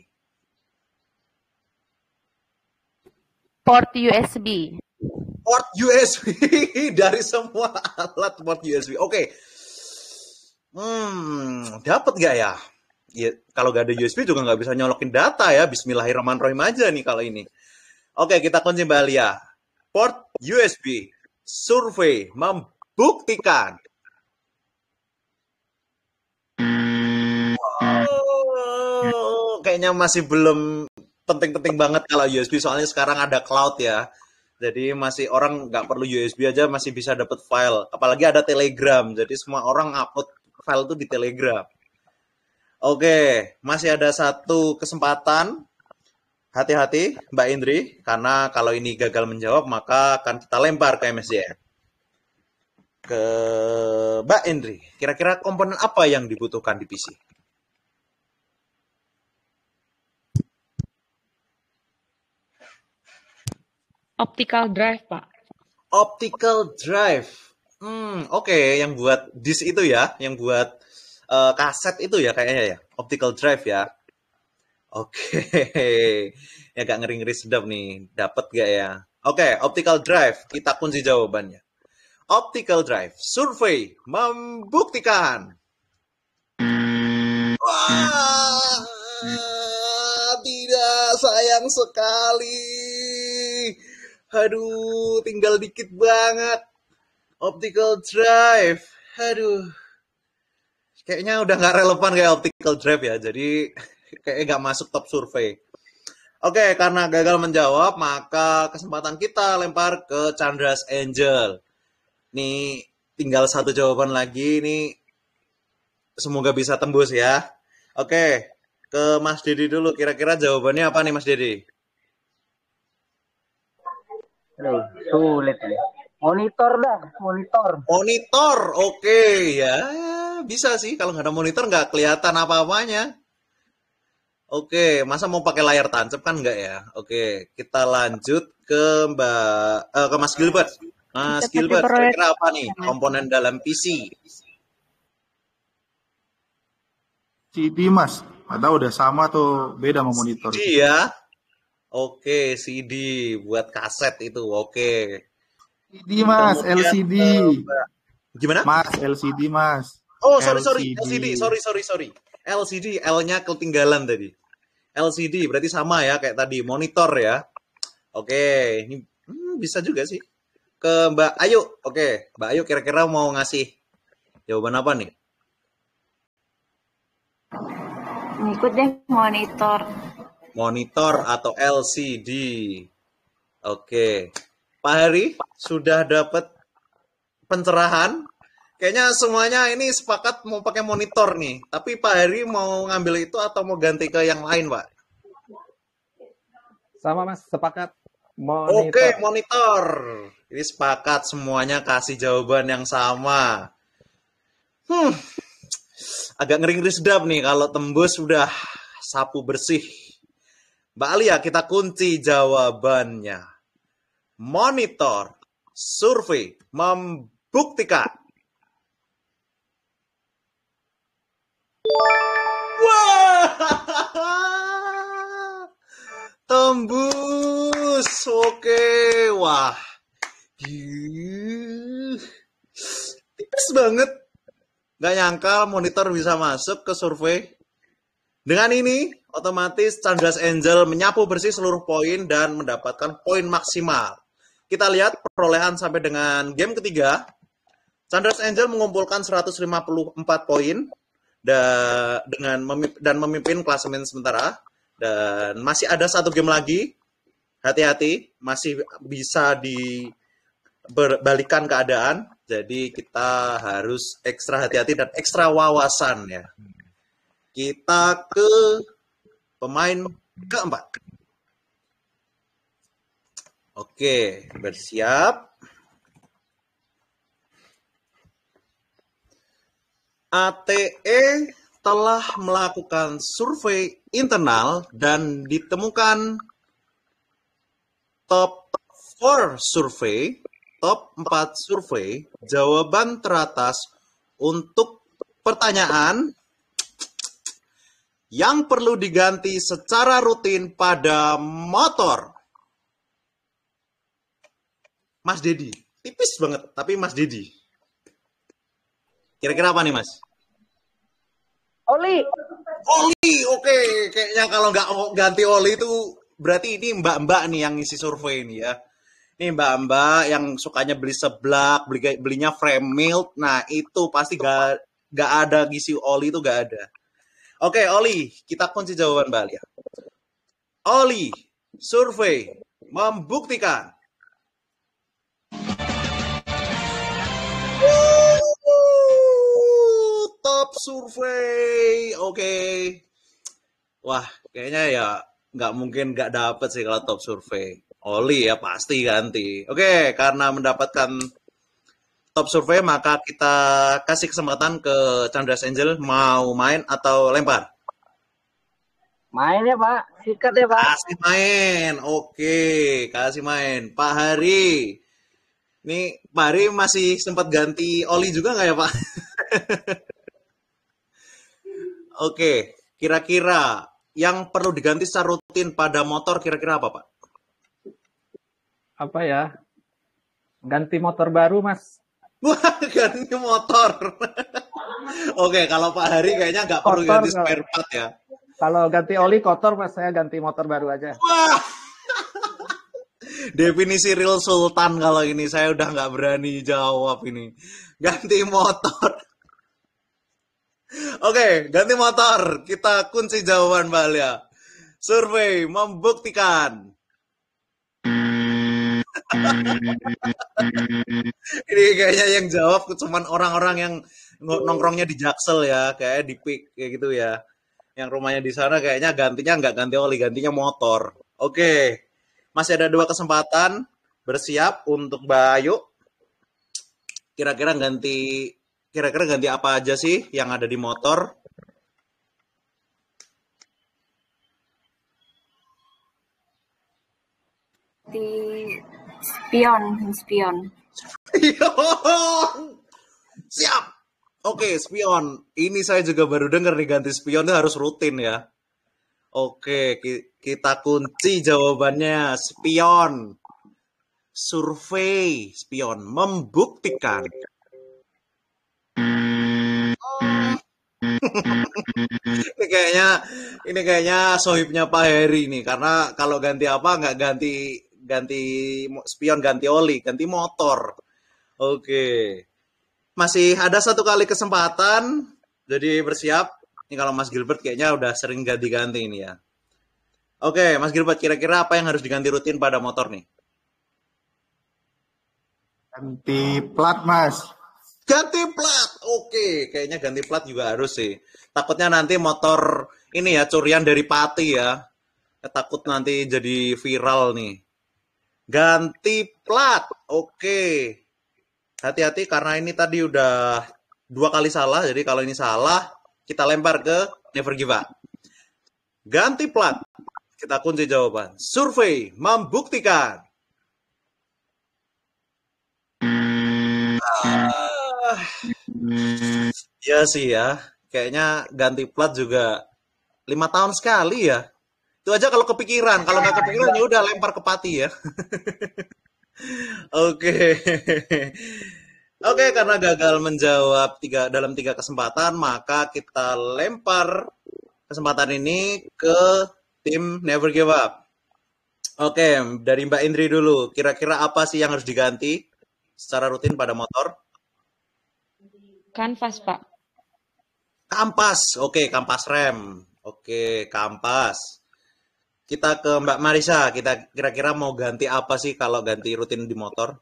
Port U S B. Port U S B. Dari semua alat port U S B. Oke. Hmm, dapat nggak ya? Ya, kalau nggak ada U S B juga nggak bisa nyolokin data ya. Bismillahirrahmanirrahim aja nih kalau ini. Oke, kita kunci Mbak Alia. Port U S B. Survei membuktikan. Oh, kayaknya masih belum penting-penting banget kalau U S B. Soalnya sekarang ada cloud ya. Jadi masih orang nggak perlu U S B aja masih bisa dapat file. Apalagi ada Telegram. Jadi semua orang upload file itu di Telegram. Oke, masih ada satu kesempatan. Hati-hati Mbak Indri, karena kalau ini gagal menjawab, maka akan kita lempar ke M S D M. Ke Mbak Indri, kira-kira komponen apa yang dibutuhkan di P C? Optical drive, Pak. Optical drive. Hmm, oke, okay. Yang buat disk itu ya, yang buat uh, kaset itu ya kayaknya ya. Optical drive ya. Oke, okay. Ya agak ngeri-ngeri sedap nih. Dapat gak ya? Oke, okay, optical drive. Kita kunci jawabannya. Optical drive. Survei membuktikan. Wah, tidak, sayang sekali. Aduh, tinggal dikit banget. Optical drive. Aduh. Kayaknya udah nggak relevan kayak optical drive ya. Jadi kayaknya nggak masuk top survei. Oke, karena gagal menjawab, maka kesempatan kita lempar ke Chandra's Angel. Nih, tinggal satu jawaban lagi. Nih, semoga bisa tembus ya. Oke, ke Mas Dedi dulu. Kira-kira jawabannya apa nih Mas Dedi? Aduh, sulit ya. Monitor dah, monitor. Monitor, oke ya. Bisa sih, kalau nggak ada monitor nggak kelihatan apa-apanya. Oke, masa mau pakai layar tancap kan nggak ya? Oke, kita lanjut ke Mbak, eh, ke Mas Gilbert. Mas Gilbert, kira-kira apa nih komponen dalam P C? C D Mas, atau udah sama tuh, beda sama monitor. C D ya? Oke, C D buat kaset itu, oke. C D Mas, L C D. Uh, gimana? Mas, L C D Mas. Oh, sorry, sorry, L C D, sorry, sorry, sorry. L C D, L-nya ketinggalan tadi. L C D berarti sama ya kayak tadi, monitor ya. Oke, ini hmm, bisa juga sih. Ke Mbak Ayu, oke. Mbak Ayu kira-kira mau ngasih jawaban apa nih? Ikut deh monitor. Monitor atau L C D. Oke. Pak Hari sudah dapat pencerahan. Kayaknya semuanya ini sepakat mau pakai monitor nih. Tapi Pak Hari mau ngambil itu atau mau ganti ke yang lain, Pak? Sama Mas, sepakat. Monitor. Oke, monitor. Ini sepakat semuanya kasih jawaban yang sama. Hmm. Agak ngeri-ngeri sedap nih kalau tembus udah sapu bersih. Mbak Alia, kita kunci jawabannya. Monitor. Survei membuktikan. Wah, tembus, oke, wah, tipis banget, nggak nyangka monitor bisa masuk ke survei. Dengan ini, otomatis Chandra's Angel menyapu bersih seluruh poin dan mendapatkan poin maksimal. Kita lihat perolehan sampai dengan game ketiga. Chandra's Angel mengumpulkan seratus lima puluh empat poin. Dan dengan memimpin, dan memimpin klasemen sementara, dan masih ada satu game lagi, hati-hati masih bisa dibalikan keadaan, jadi kita harus ekstra hati-hati dan ekstra wawasan ya. Kita ke pemain keempat. Oke, bersiap. A T E telah melakukan survei internal dan ditemukan top empat survei, top empat survei, jawaban teratas untuk pertanyaan yang perlu diganti secara rutin pada motor. Mas Dedi, tipis banget, tapi Mas Dedi. Kira-kira apa nih, Mas? Oli. Oli, oke. Kayaknya kalau nggak ganti oli itu berarti ini mbak-mbak nih yang ngisi survei ini ya. Ini mbak-mbak yang sukanya beli seblak, beli belinya frame milk. Nah, itu pasti nggak nggak ada ngisi oli itu nggak ada. Oke, Oli, kita kunci jawaban Mbak Alia. Oli, survei membuktikan. Wuh, top survei, oke. Wah, kayaknya ya nggak mungkin nggak dapet sih kalau top survei. Oli ya pasti ganti. Oke, karena mendapatkan top survei, maka kita kasih kesempatan ke Chandras Angel mau main atau lempar? Main ya Pak, sikat ya Pak. Kasih main, oke, kasih main. Pak Hari, ini Pak Hari masih sempat ganti oli juga nggak ya Pak? Oke, kira-kira yang perlu diganti secara rutin pada motor kira-kira apa Pak? Apa ya? Ganti motor baru Mas. Wah, ganti motor. Oke, kalau Pak Hari kayaknya nggak perlu ganti spare part ya. Kalau ganti oli kotor, Mas, saya ganti motor baru aja. Wah, definisi real sultan kalau ini. Saya udah nggak berani jawab ini. Ganti motor. Oke, ganti motor. Kita kunci jawaban Mbak Alia. Survei membuktikan. Ini kayaknya yang jawab cuman orang-orang yang nongkrongnya di Jaksel ya, kayak di P I K kayak gitu ya. Yang rumahnya di sana kayaknya gantinya nggak ganti oli, gantinya motor. Oke, masih ada dua kesempatan. Bersiap untuk Mbak Ayu. Kira-kira ganti, kira-kira ganti apa aja sih yang ada di motor? Di spion, spion. Spion. Siap. Oke, spion. Ini saya juga baru dengar nih ganti spion itu harus rutin ya. Oke, kita kunci jawabannya spion. Survei spion membuktikan. Ini kayaknya ini kayaknya sohibnya Pak Heri nih, karena kalau ganti apa nggak ganti ganti spion, ganti oli, ganti motor. Oke, masih ada satu kali kesempatan, jadi bersiap. Ini kalau Mas Gilbert kayaknya udah sering ganti-ganti ini ya. Oke, Mas Gilbert, kira-kira apa yang harus diganti rutin pada motor nih? Ganti plat, Mas. Ganti plat, oke. Kayaknya ganti plat juga harus sih. Takutnya nanti motor ini ya curian dari Pati ya. Takut nanti jadi viral nih. Ganti plat, oke. Hati-hati karena ini tadi udah dua kali salah. Jadi kalau ini salah, kita lempar ke Never Give Up. Ganti plat, kita kunci jawaban. Survei membuktikan. Ah, ya sih ya, kayaknya ganti plat juga lima tahun sekali ya. Itu aja kalau kepikiran, kalau nggak kepikiran ya udah lempar ke Pati ya. Oke, oke karena gagal menjawab tiga dalam tiga kesempatan, maka kita lempar kesempatan ini ke tim Never Give Up. Oke, dari Mbak Indri dulu, kira-kira apa sih yang harus diganti secara rutin pada motor? Kanvas, Pak. Kampas, oke, kampas rem. Oke, kampas. Kita ke Mbak Marisa, kita kira-kira mau ganti apa sih kalau ganti rutin di motor?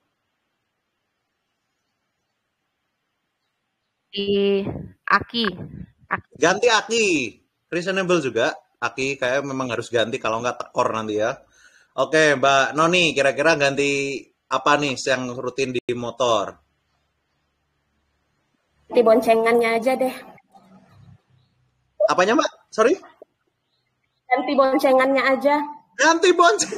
Di aki. aki. Ganti aki. Reasonable juga. Aki kayak memang harus ganti kalau nggak tekor nanti ya. Oke, Mbak Noni, kira-kira ganti apa nih yang rutin di motor? Ganti boncengannya aja deh. Apanya, Mbak? Sorry? Ganti boncengannya aja. Ganti bonceng.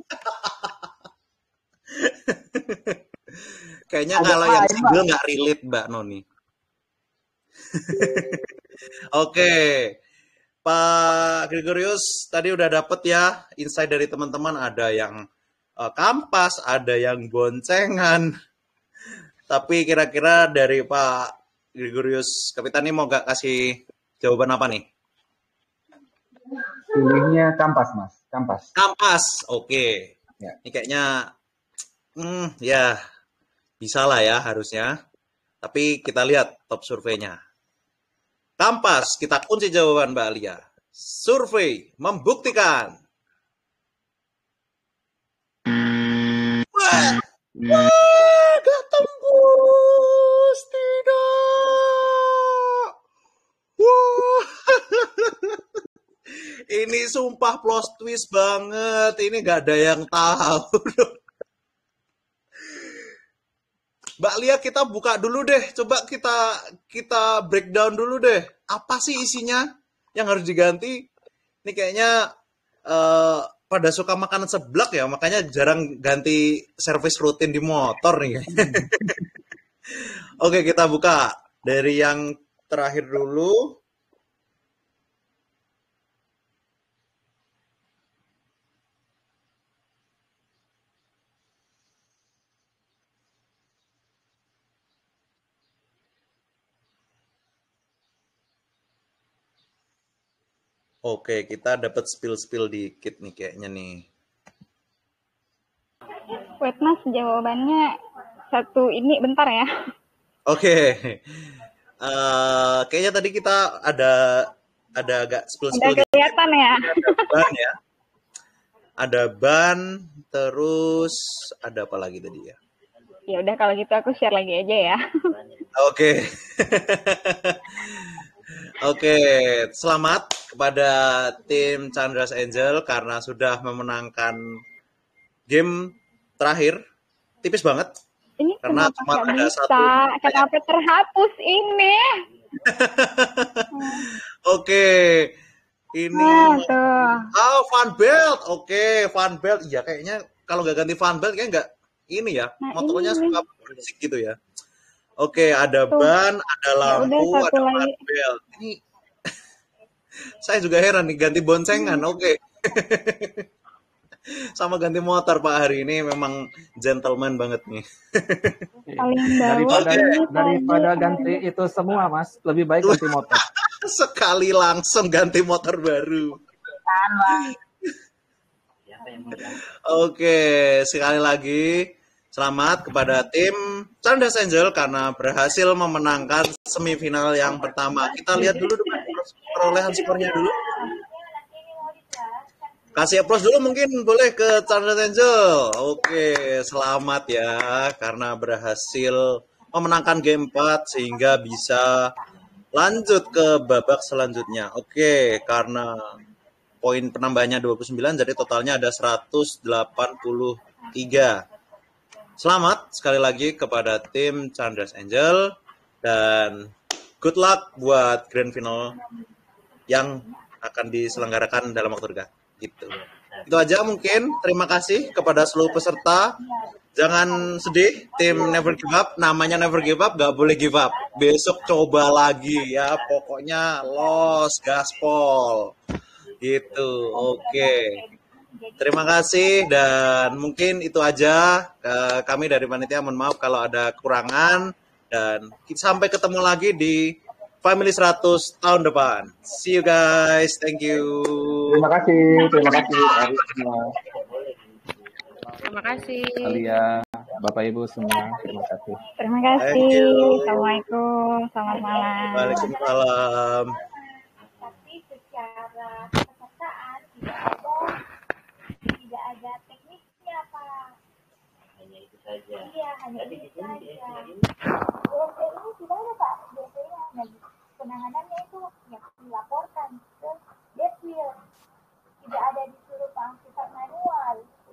Kayaknya Ada kalau yang lain, Mbak. single nggak relate, Mbak Noni. Oke, Pak Gregorius tadi udah dapet ya insight dari teman-teman. Ada yang uh, kampas, ada yang boncengan. Tapi kira-kira dari Pak Gregorius Kapitan ini mau gak kasih jawaban apa nih? Pilihnya kampas, Mas. Kampas. Kampas, oke. Ya. Ini kayaknya, hmm, ya bisa lah ya harusnya. Tapi kita lihat top surveinya. Kampas, kita kunci jawaban Mbak Alia. Survei membuktikan. Wah, wah, gak tembus, tidak. Wah, ini sumpah plot twist banget. Ini gak ada yang tahu. Mbak Lia, kita buka dulu deh. Coba kita kita breakdown dulu deh. Apa sih isinya yang harus diganti? Ini kayaknya uh, pada suka makanan seblak ya, makanya jarang ganti servis rutin di motor nih. Oke, kita buka dari yang terakhir dulu. Oke, kita dapat spill-spill dikit nih kayaknya nih. Wait Mas, jawabannya satu ini bentar ya. Oke, uh, kayaknya tadi kita ada ada agak spill-spill Udah kelihatan ya. Ada ban ya, ada ban, terus ada apa lagi tadi ya? Ya udah kalau gitu aku share lagi aja ya. Oke. Oke, selamat kepada tim Chandra's Angel karena sudah memenangkan game terakhir. Tipis banget. Ini karena kenapa cuma nggak ada bisa? satu. Kenapa terhapus ini? Oke, ini Nah, tuh. oh Van Belt. Oke, Van Belt. Iya kayaknya kalau nggak ganti Van Belt kayak nggak ini ya. Nah, motornya ini. suka berisik gitu ya. Oke, ada Tuh. ban, ada lampu, Ya udah, satu ada lagi. Van Belt. Ini saya juga heran nih ganti boncengan. Oke. Sama ganti motor Pak hari ini memang gentleman banget nih. Paling Daripada bawah ini daripada tadi. ganti itu semua, Mas, lebih baik ganti motor. Sekali langsung ganti motor baru. Oke, sekali lagi selamat kepada tim Chandra's Angel karena berhasil memenangkan semifinal yang pertama. Kita lihat dulu perolehan skornya dulu. Kasih applause dulu mungkin boleh ke Chandra's Angel. Oke, selamat ya karena berhasil memenangkan game empat sehingga bisa lanjut ke babak selanjutnya. Oke, karena poin penambahannya dua puluh sembilan jadi totalnya ada seratus delapan puluh tiga. Selamat sekali lagi kepada tim Chandra's Angel dan good luck buat grand final yang akan diselenggarakan dalam waktu dekat. Gitu. Itu aja mungkin. Terima kasih kepada seluruh peserta. Jangan sedih, tim Never Give Up. Namanya Never Give Up, gak boleh give up. Besok coba lagi ya. Pokoknya los gaspol. Gitu. Oke. Terima kasih dan mungkin itu aja. Kami dari panitia mohon maaf kalau ada kekurangan dan sampai ketemu lagi di Family seratus tahun depan. See you guys. Thank you. Terima kasih, terima kasih Aris semua. Terima kasih. Alia, Bapak Ibu semua, terima kasih. Terima kasih. Thank you. Assalamualaikum. Selamat malam. Waalaikumsalam. Tapi secara kepesertaan tidak ada tidak ada teknisnya Pak. Hanya itu saja. Iya, hanya itu saja. D P ini tidak ada Pak. D P ini hanya penanganannya itu yang dilaporkan ke Depil. Tidak ada disuruh pengangkutan manual.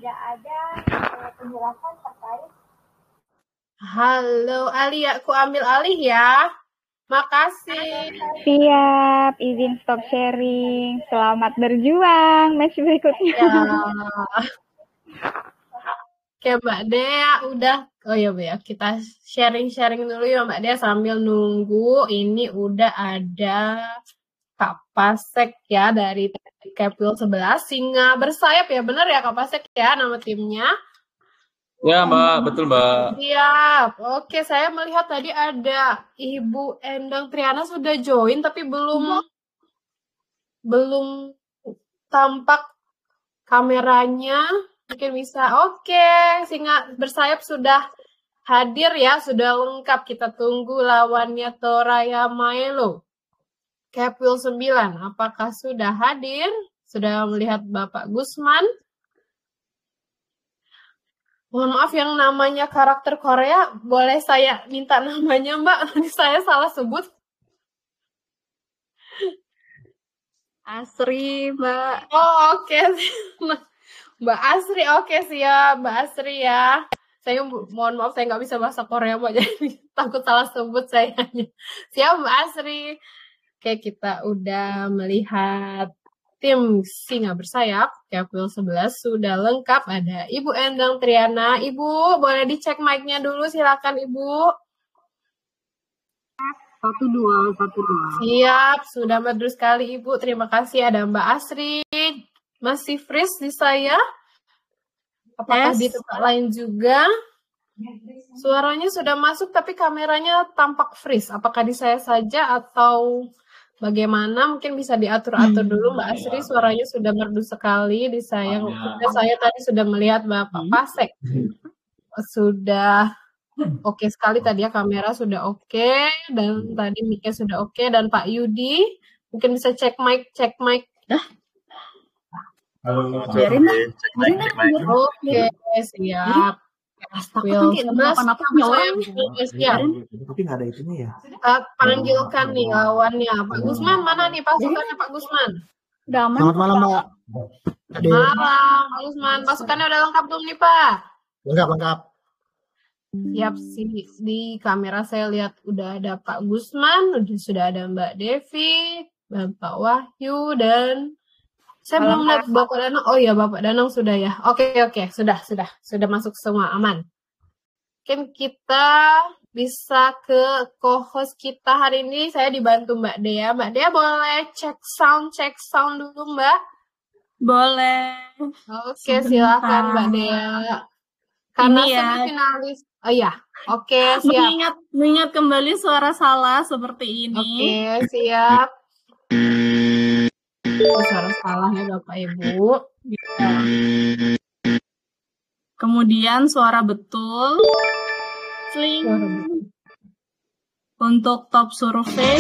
tidak ada uh, penjelasan terkait. Halo Ali, aku ambil alih ya. Makasih. Siap, izin stop sharing. Selamat berjuang match berikutnya. Ya. Oke Mbak Dea, udah. Oh ya Bu ya, kita sharing-sharing dulu ya Mbak Dea sambil nunggu. Ini udah ada Kak Pasek ya dari Capil sebelas, Singa Bersayap ya, bener ya Kak Pasek ya nama timnya? Ya Mbak, betul Mbak. Siap, oke saya melihat tadi ada Ibu Endang Triana sudah join tapi belum belum tampak kameranya, mungkin bisa. Oke, Singa Bersayap sudah hadir ya, sudah lengkap. Kita tunggu lawannya Toraya Maelo. Capil sembilan, apakah sudah hadir? Sudah melihat Bapak Gusman? Mohon maaf yang namanya karakter Korea, boleh saya minta namanya Mbak? Nanti saya salah sebut. Asri, Mbak. Oh, oke. Okay. Mbak Asri, oke okay, siap. Mbak Asri ya. Saya mohon maaf, saya nggak bisa bahasa Korea, Mbak. Jadi takut salah sebut saya. Siap, Mbak Asri. Oke, kita udah melihat tim Singa Bersayap, Capil sebelas sudah lengkap. Ada Ibu Endang Triana. Ibu, boleh dicek mic-nya dulu, silakan Ibu. Satu dua, satu dua. Siap, sudah merdu sekali Ibu. Terima kasih. Ada Mbak Asri. Masih freeze di saya. Apakah yes. Di tempat lain juga? Suaranya sudah masuk, tapi kameranya tampak freeze. Apakah di saya saja atau bagaimana? Mungkin bisa diatur-atur dulu Mbak Asri. Suaranya sudah merdu sekali di saya. Karena saya tadi sudah melihat Bapak Pasek. Sudah oke sekali tadi ya, kamera sudah oke. Dan tadi mic-nya sudah oke. Dan Pak Yudi, mungkin bisa cek mic, cek mic. Biarin lah. Oke, siap. Will, kenapa nyolong? Tapi nggak ada itunya ya. Kita panggilkan nih lawannya. Pak Gusman, mana nih pasukannya Pak Gusman? Udah aman. Selamat malam, Mbak. Malam, Pak Gusman. Pasukannya udah lengkap belum nih, Pak? Lengkap, lengkap. Siap sih, di kamera saya lihat udah ada Pak Gusman, udah sudah ada Mbak Devi, Bapak Wahyu, dan saya belum lihat Bapak Danang. Oh iya, Bapak Danang sudah ya. Oke, oke, sudah, sudah, sudah masuk semua, aman. Mungkin kita bisa ke co-host kita hari ini. Saya dibantu Mbak Dea. Mbak Dea boleh cek sound, cek sound dulu, Mbak? Boleh. Oke, silakan Mbak Dea. Karena ini ya. Semifinalis. Oh iya, oke, siap. Mengingat, mengingat kembali suara salah seperti ini. Oke, siap. Oh, suara salah ya Bapak Ibu. Ya. Kemudian suara betul. Sling. Suara betul. Untuk top survei.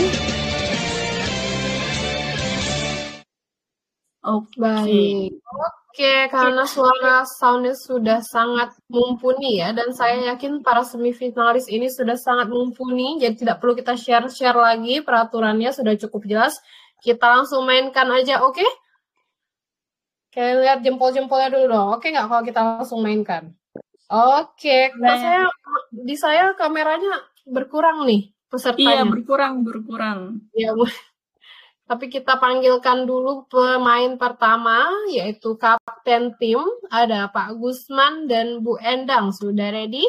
Oke. Baik. Oke, karena suara soundnya sudah sangat mumpuni ya, dan saya yakin para semifinalis ini sudah sangat mumpuni, jadi tidak perlu kita share-share lagi, peraturannya sudah cukup jelas. Kita langsung mainkan aja, oke? Okay? Kayak lihat jempol-jempolnya dulu dong. Oke nggak kalau kita langsung mainkan? Oke, nah, saya di saya kameranya berkurang nih pesertanya. Iya, berkurang, berkurang. Ya, tapi kita panggilkan dulu pemain pertama, yaitu kapten tim. Ada Pak Gusman dan Bu Endang. Sudah ready?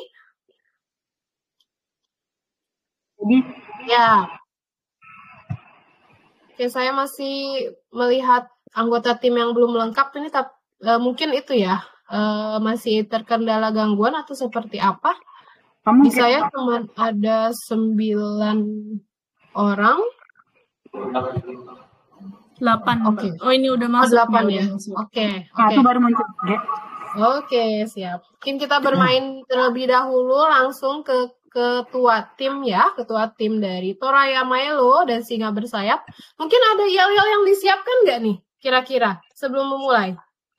Ready. Ya. Oke, saya masih melihat anggota tim yang belum lengkap ini, tapi uh, mungkin itu ya, uh, masih terkendala gangguan atau seperti apa? Kamu di saya cuma ada sembilan orang. Delapan. Oke. Oh, ini udah masuk. Oh, delapan ya. Oke. Oke. baru muncul. Oke, siap. Mungkin kita bermain terlebih dahulu langsung ke ketua tim ya, ketua tim dari Toraya Maelo dan Singa Bersayap. Mungkin ada yel-yel yang disiapkan nggak nih, kira-kira sebelum memulai?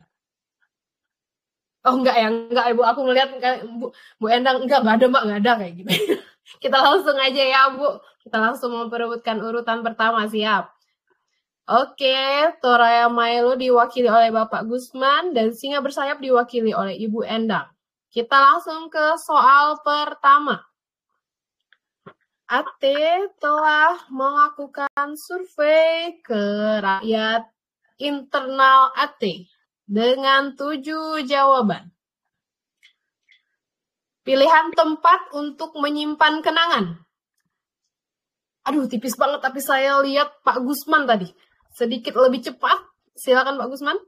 Oh enggak ya, enggak Ibu, aku ngeliat Bu, Bu Endang, enggak, enggak ada Mbak, enggak ada kayak gitu. Kita langsung aja ya Bu, kita langsung memperebutkan urutan pertama, siap. Oke, Toraya Milo diwakili oleh Bapak Gusman dan Singa Bersayap diwakili oleh Ibu Endang. Kita langsung ke soal pertama. A T telah melakukan survei ke rakyat internal A T dengan tujuh jawaban. Pilihan tempat untuk menyimpan kenangan. Aduh, tipis banget, tapi saya lihat Pak Gusman tadi. Sedikit lebih cepat. Silakan Pak Gusman.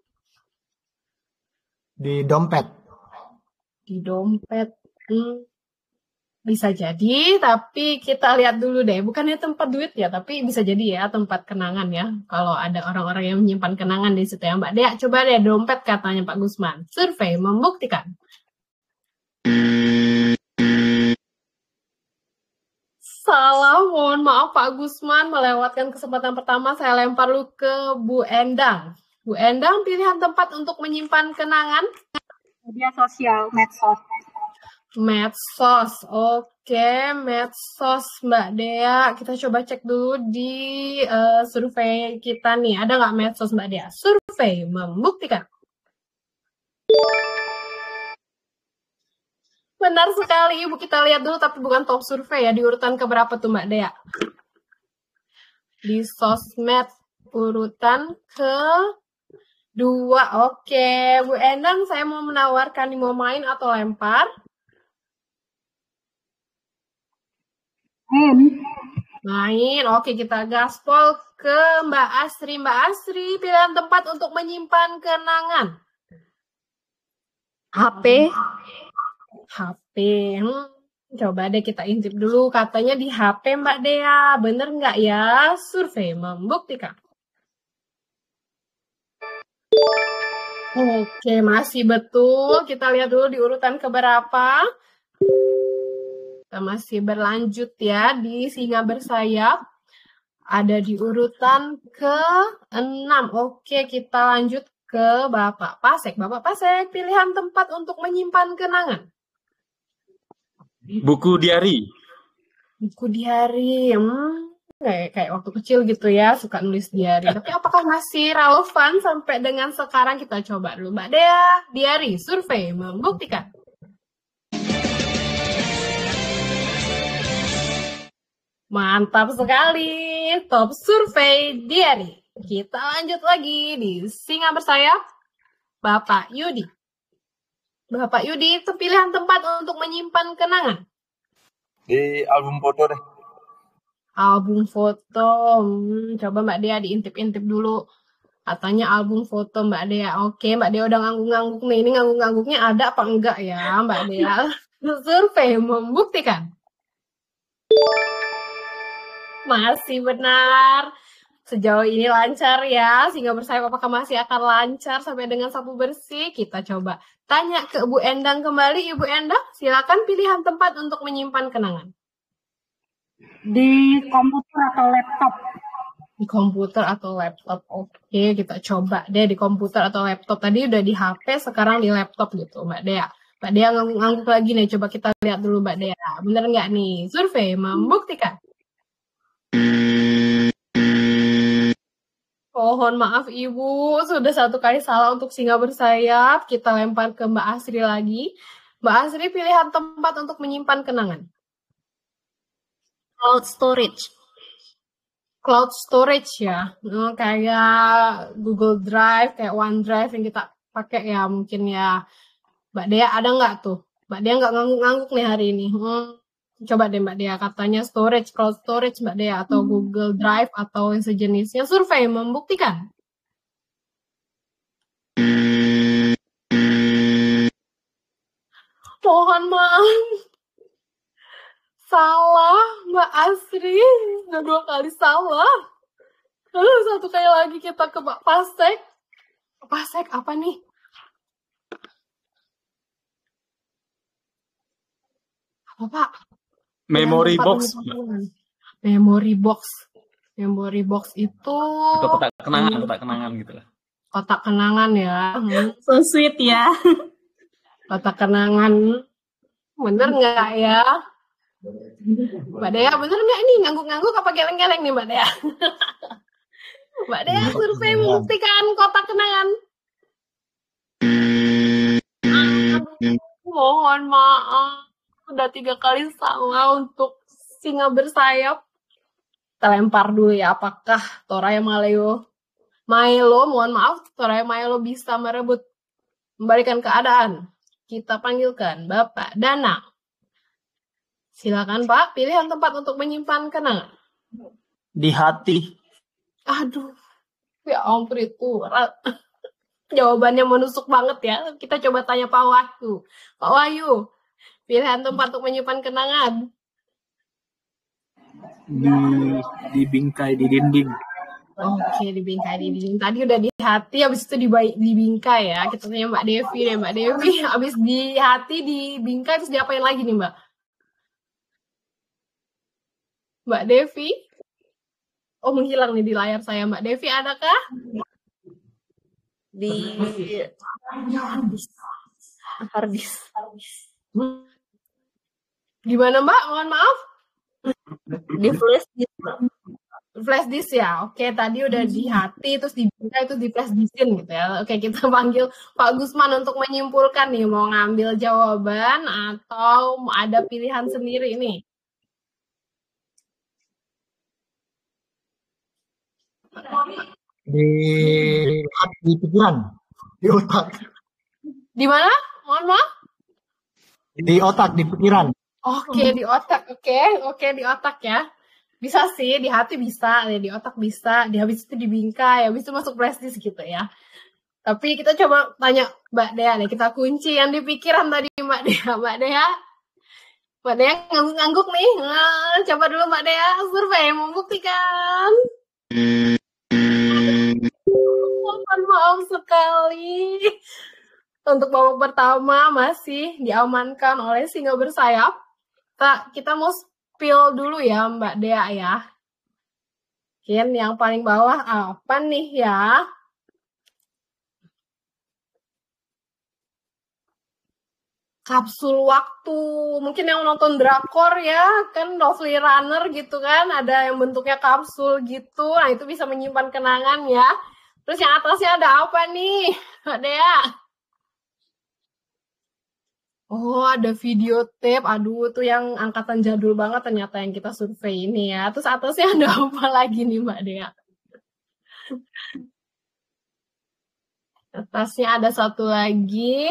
Di dompet. Di dompet. Hmm. Bisa jadi, tapi kita lihat dulu deh. Bukannya tempat duit ya, tapi bisa jadi ya tempat kenangan ya. Kalau ada orang-orang yang menyimpan kenangan di situ ya, Mbak Dea. Coba deh dompet katanya Pak Gusman. Survei membuktikan. Salah, mohon maaf Pak Gusman, melewatkan kesempatan pertama. Saya lempar lu ke Bu Endang. Bu Endang, pilihan tempat untuk menyimpan kenangan? Media sosial, medsos. Medsos, oke, medsos Mbak Dea. Kita coba cek dulu di uh, survei kita nih. Ada nggak medsos Mbak Dea? Survei membuktikan. Benar sekali, Ibu. Kita lihat dulu, tapi bukan top survei ya. Di urutan keberapa tuh, Mbak Dea? Di sosmed, urutan ke dua. Oke, Bu Endang, saya mau menawarkan mau main atau lempar? Main. Main. Oke, kita gaspol ke Mbak Asri. Mbak Asri, pilihan tempat untuk menyimpan kenangan. H P. H P. Hmm, coba deh kita intip dulu. Katanya di H P Mbak Dea. Bener nggak ya? Survei membuktikan. Oke, masih betul. Kita lihat dulu di urutan keberapa. Kita masih berlanjut ya di Singa Bersayap. Ada di urutan ke enam. Oke, kita lanjut ke Bapak Pasek. Bapak Pasek, pilihan tempat untuk menyimpan kenangan. Buku diari. Buku diari, hmm, kayak kayak waktu kecil gitu ya, suka nulis diari. Tapi apakah masih relevan sampai dengan sekarang? Kita coba dulu, Mbak Dea. Diari, survei membuktikan. Mantap sekali, top survei diari. Kita lanjut lagi di Singa Bersayap, Bapak Yudi. Bapak Yudi, itu pilihan tempat untuk menyimpan kenangan. Di album foto deh. Album foto. Hmm, coba Mbak Dea diintip-intip dulu. Katanya album foto Mbak Dea. Oke, Mbak Dea udah ngangguk-ngangguk nih. Ini ngangguk-ngangguknya ada apa enggak ya Mbak Dea? Survei membuktikan. Masih benar. Sejauh ini lancar ya. Singa Bersayap apakah masih akan lancar sampai dengan sapu bersih? Kita coba tanya ke Bu Endang kembali. Ibu Endang, silakan pilihan tempat untuk menyimpan kenangan. Di komputer atau laptop. Di komputer atau laptop. Oke, kita coba deh di komputer atau laptop. Tadi udah di H P, sekarang di laptop gitu, Mbak Dea. Mbak Dea ngangguk lagi nih. Coba kita lihat dulu Mbak Dea. Bener nggak nih? Survei membuktikan. Mohon maaf Ibu, sudah satu kali salah untuk Singa Bersayap. Kita lempar ke Mbak Asri lagi. Mbak Asri, pilihan tempat untuk menyimpan kenangan. Cloud storage. Cloud storage ya, hmm, kayak Google Drive, kayak OneDrive yang kita pakai ya mungkin ya. Mbak Dea ada nggak tuh? Mbak Dea nggak ngangguk-ngangguk nih hari ini. Hmm. Coba deh Mbak Dea, katanya storage, cloud storage Mbak Dea, atau hmm. Google Drive, atau yang sejenisnya. Survei membuktikan. Mohon maaf. Salah, Mbak Asri. Udah dua kali salah. Lalu satu kali lagi kita ke Mbak Pasek. Pasek apa nih? Apa Pak? Memory box. Memory box. Memory box itu atau kotak kenangan, kotak kenangan gitu lah. Kotak kenangan ya. Hmm. So sweet ya. Kotak kenangan. Bener nggak ya? Mbak Dea, bener nggak ini? Ngangguk-ngangguk apa geleng-geleng nih Mbak Dea? Mbak Dea survei membuktikan kotak kenangan. Mohon maaf, udah tiga kali salah untuk singa bersayap. Kita lempar dulu ya, apakah Toraya Maleo Milo, mohon maaf, Toraya Milo bisa merebut, membalikan keadaan. Kita panggilkan Bapak Danang. Silakan Pak, pilihan tempat untuk menyimpan kenangan. Di hati. Aduh, ya ampun itu. Jawabannya menusuk banget ya. Kita coba tanya Pak Wahyu. Pak Wahyu, pilihan tempat untuk menyimpan kenangan. Di, di bingkai, di dinding. Oke, di bingkai, di dinding. Tadi udah di hati, habis itu di, di bingkai ya. Kita tanya Mbak Devi deh, Mbak Devi. Habis di hati, di bingkai, terus diapain lagi nih Mbak? Mbak Devi? Oh, menghilang nih di layar saya. Mbak Devi, adakah? Di hardis. Gimana Mbak? Mohon maaf. Di flash disk. Flash disk ya. Oke, tadi udah di hati, terus di bingkai, terus di flash diskin gitu ya. Oke, kita panggil Pak Gusman untuk menyimpulkan nih, mau ngambil jawaban atau ada pilihan sendiri nih. Di di pikiran, di otak. Di mana? Mohon maaf. Di otak, di pikiran. Oke, di otak. Oke, oke di otak ya. Bisa sih, di hati bisa, di otak bisa, di habis itu di bingkai, habis itu masuk flashdisk gitu ya. Tapi kita coba tanya Mbak Dea nih, kita kunci yang di pikiran tadi Mbak Dea. Mbak Dea, Mbak Dea ngangguk-ngangguk nih. Nah, coba dulu Mbak Dea survei membuktikan. Mohon maaf sekali. Untuk babak pertama masih diamankan oleh singa bersayap. Kita, kita mau spill dulu ya Mbak Dea ya. Mungkin yang paling bawah apa nih ya? Kapsul waktu. Mungkin yang nonton drakor ya, kan Lovely Runner gitu kan, ada yang bentuknya kapsul gitu. Nah, itu bisa menyimpan kenangan ya. Terus yang atasnya ada apa nih, Mbak Dea? Oh, ada video tape. Aduh, itu yang angkatan jadul banget ternyata yang kita survei ini ya. Terus atasnya ada apa lagi nih, Mbak Dea? Atasnya ada satu lagi.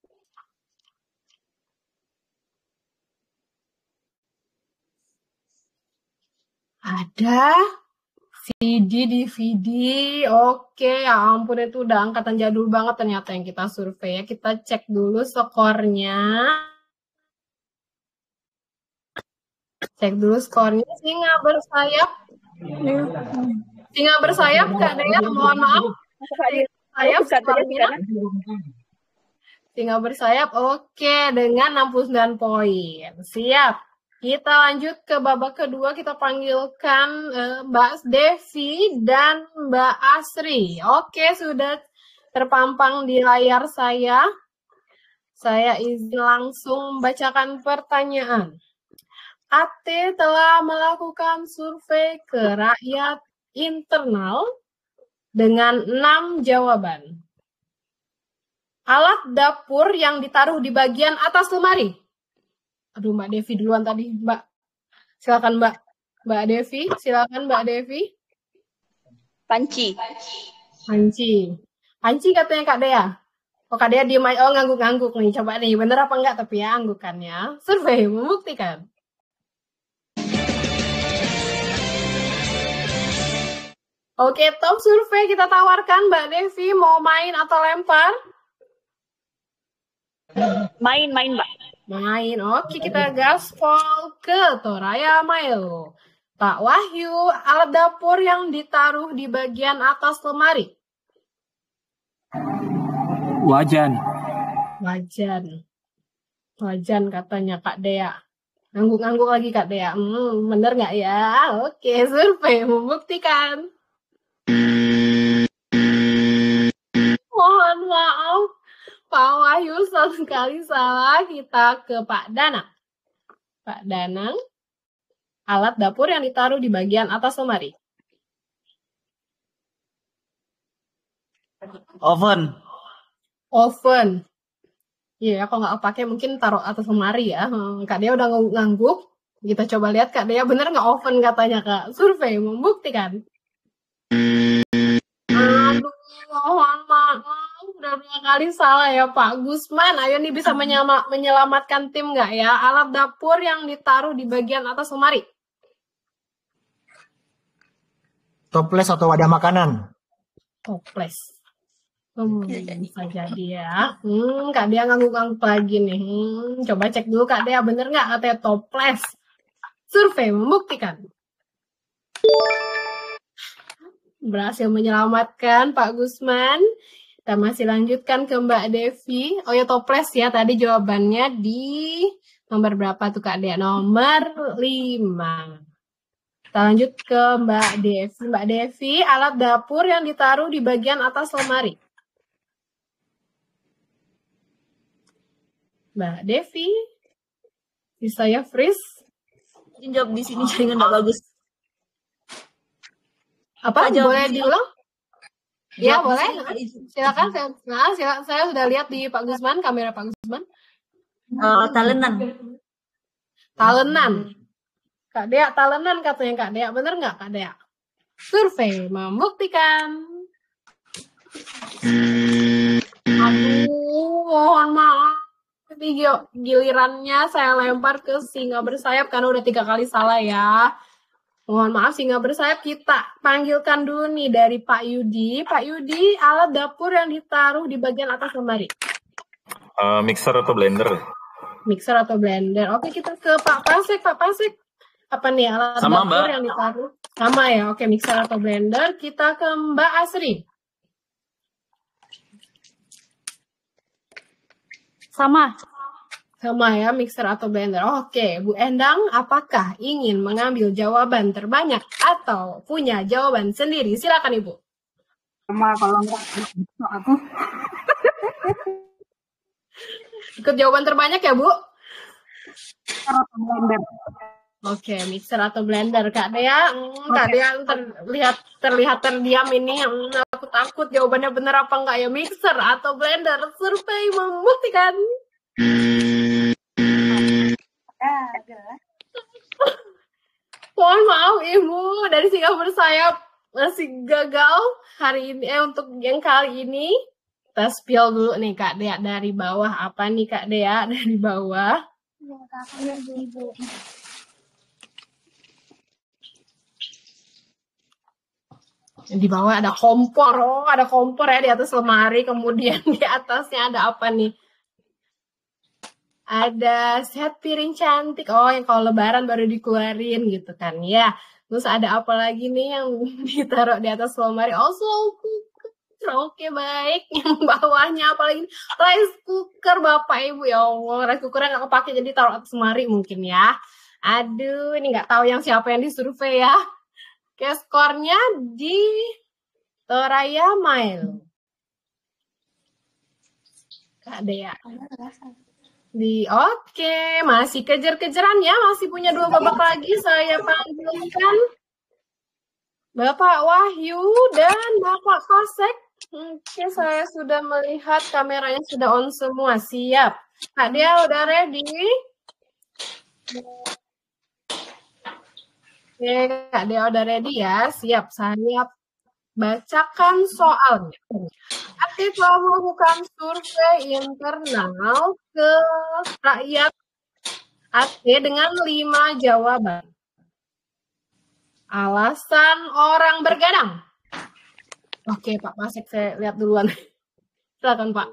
Ada C D, D V D. Oke, ya ampun itu udah angkatan jadul banget ternyata yang kita survei ya. Kita cek dulu skornya. Cek dulu skornya. Singa bersayap. Singa bersayap, Kak Dea, mohon maaf. Sayap skornya. Singa bersayap, oke, dengan enam puluh sembilan poin. Siap. Kita lanjut ke babak kedua, kita panggilkan uh, Mbak Devi dan Mbak Asri. Oke, sudah terpampang di layar saya. Saya izin langsung membacakan pertanyaan. A T telah melakukan survei ke rakyat internal dengan enam jawaban. Alat dapur yang ditaruh di bagian atas lemari. Aduh, Mbak Devi duluan tadi, Mbak. Silakan Mbak. Mbak Devi, silakan Mbak Devi. Panci. Panci. Panci katanya Kak Dea. Oh, Kak Dea diem aja. Oh, ngangguk-ngangguk nih. Coba nih, bener apa enggak tapi ya anggukannya. Survei membuktikan. Oke, top survei kita tawarkan. Mbak Devi mau main atau lempar? Main, main, Mbak. Main. Oke, kita gaspol ke Toraya Milo. Pak Wahyu, alat dapur yang ditaruh di bagian atas lemari. Wajan. Wajan. Wajan katanya Kak Dea. Ngangguk-ngangguk lagi Kak Dea. Hmm, bener nggak ya? Oke, survei membuktikan. Mohon maaf. Pak Wahyu sekali salah, kita ke Pak Danang. Pak Danang, alat dapur yang ditaruh di bagian atas lemari. Oven. Oven. Iya, kalau nggak pakai mungkin taruh atas lemari ya. Hmm, Kak Dea udah ngang- ngangguk. Kita coba lihat Kak Dea bener nggak oven katanya Kak. Survei membuktikan. Aduh, mohon maaf. Udah dua kali salah ya Pak Gusman. Ayo nih bisa menyama- menyelamatkan tim nggak ya? Alat dapur yang ditaruh di bagian atas lemari. Toples atau wadah makanan. Toples. Hmm, bisa jadi ya. Hmm, Kak Dea ngangguk-ngangguk lagi nih. Hmm, coba cek dulu Kak Dea bener nggak katanya toples. Survei membuktikan. Berhasil menyelamatkan Pak Gusman. Kita masih lanjutkan ke Mbak Devi. Oh ya toples ya tadi jawabannya di nomor berapa tuh Kak Dea? Nomor lima. Kita lanjut ke Mbak Devi. Mbak Devi, alat dapur yang ditaruh di bagian atas lemari. Mbak Devi, bisa ya freeze? Jawab di sini jaringan nggak bagus. Apa? Kak, jawab Boleh di sini. diulang? Ya Jawab di boleh. sini, Kak, izin. Silakan. Saya, nah, silakan. Saya sudah lihat di Pak Gusman, kamera Pak Gusman. Eh, talenan. Talenan. Kak Dea, talenan katanya Kak Dea. Bener nggak Kak Dea? Survei membuktikan. Aduh, mohon maaf. Tapi gi- gilirannya saya lempar ke singa bersayap karena udah tiga kali salah ya. Mohon maaf singa bersayap, kita panggilkan dulu nih dari Pak Yudi. Pak Yudi, alat dapur yang ditaruh di bagian atas lemari. Eh, mixer atau blender? Mixer atau blender. Oke, kita ke Pak Pasek. Pak Pasek, apa nih alat Sama, dapur Mbak. yang ditaruh? Sama ya, oke mixer atau blender. Kita ke Mbak Asri. Sama. Sama ya, mixer atau blender. Oke, Bu Endang, apakah ingin mengambil jawaban terbanyak atau punya jawaban sendiri? Silakan Ibu. Sama kalau enggak aku. Ikut jawaban terbanyak ya, Bu? Atau blender. Oke, mixer atau blender. Kak Dea, hmm, Kak Dea terlihat terlihat terdiam ini. Hmm, aku takut jawabannya benar apa enggak ya. Mixer atau blender? Survei membuktikan. Mohon maaf Ibu, dari singa bersayap masih gagal hari ini. Eh untuk yang kali ini kita spill dulu nih Kak Dea dari bawah. Apa nih Kak Dea dari bawah? Di bawah ada kompor. Oh, ada kompor ya di atas lemari. Kemudian di atasnya ada apa nih? Ada set piring cantik. Oh, yang kalau lebaran baru dikeluarin gitu kan ya. Terus ada apa lagi nih yang ditaruh di atas lemari? Oh, slow cooker. Oke, baik. Yang bawahnya apa lagi? Rice cooker, Bapak Ibu. Ya Allah, rice cookernya nggak kepake jadi taruh atas lemari mungkin ya. Aduh, ini nggak tahu yang siapa yang disurvei ya. Oke, skornya di Toraya Mile. Kak Dea. Di oke, masih kejar-kejaran ya, masih punya dua babak lagi. Saya panggilkan Bapak Wahyu dan Bapak Pasek. Oke, saya sudah melihat kameranya sudah on semua. Siap. Kak Dea udah ready? Oke, Kak Dea udah ready ya? Siap, saya bacakan soalnya. Aktif telah melakukan survei internal ke rakyat Aceh dengan lima jawaban. Alasan orang bergadang. Oke, Pak Pasek, saya lihat duluan. Silakan, Pak.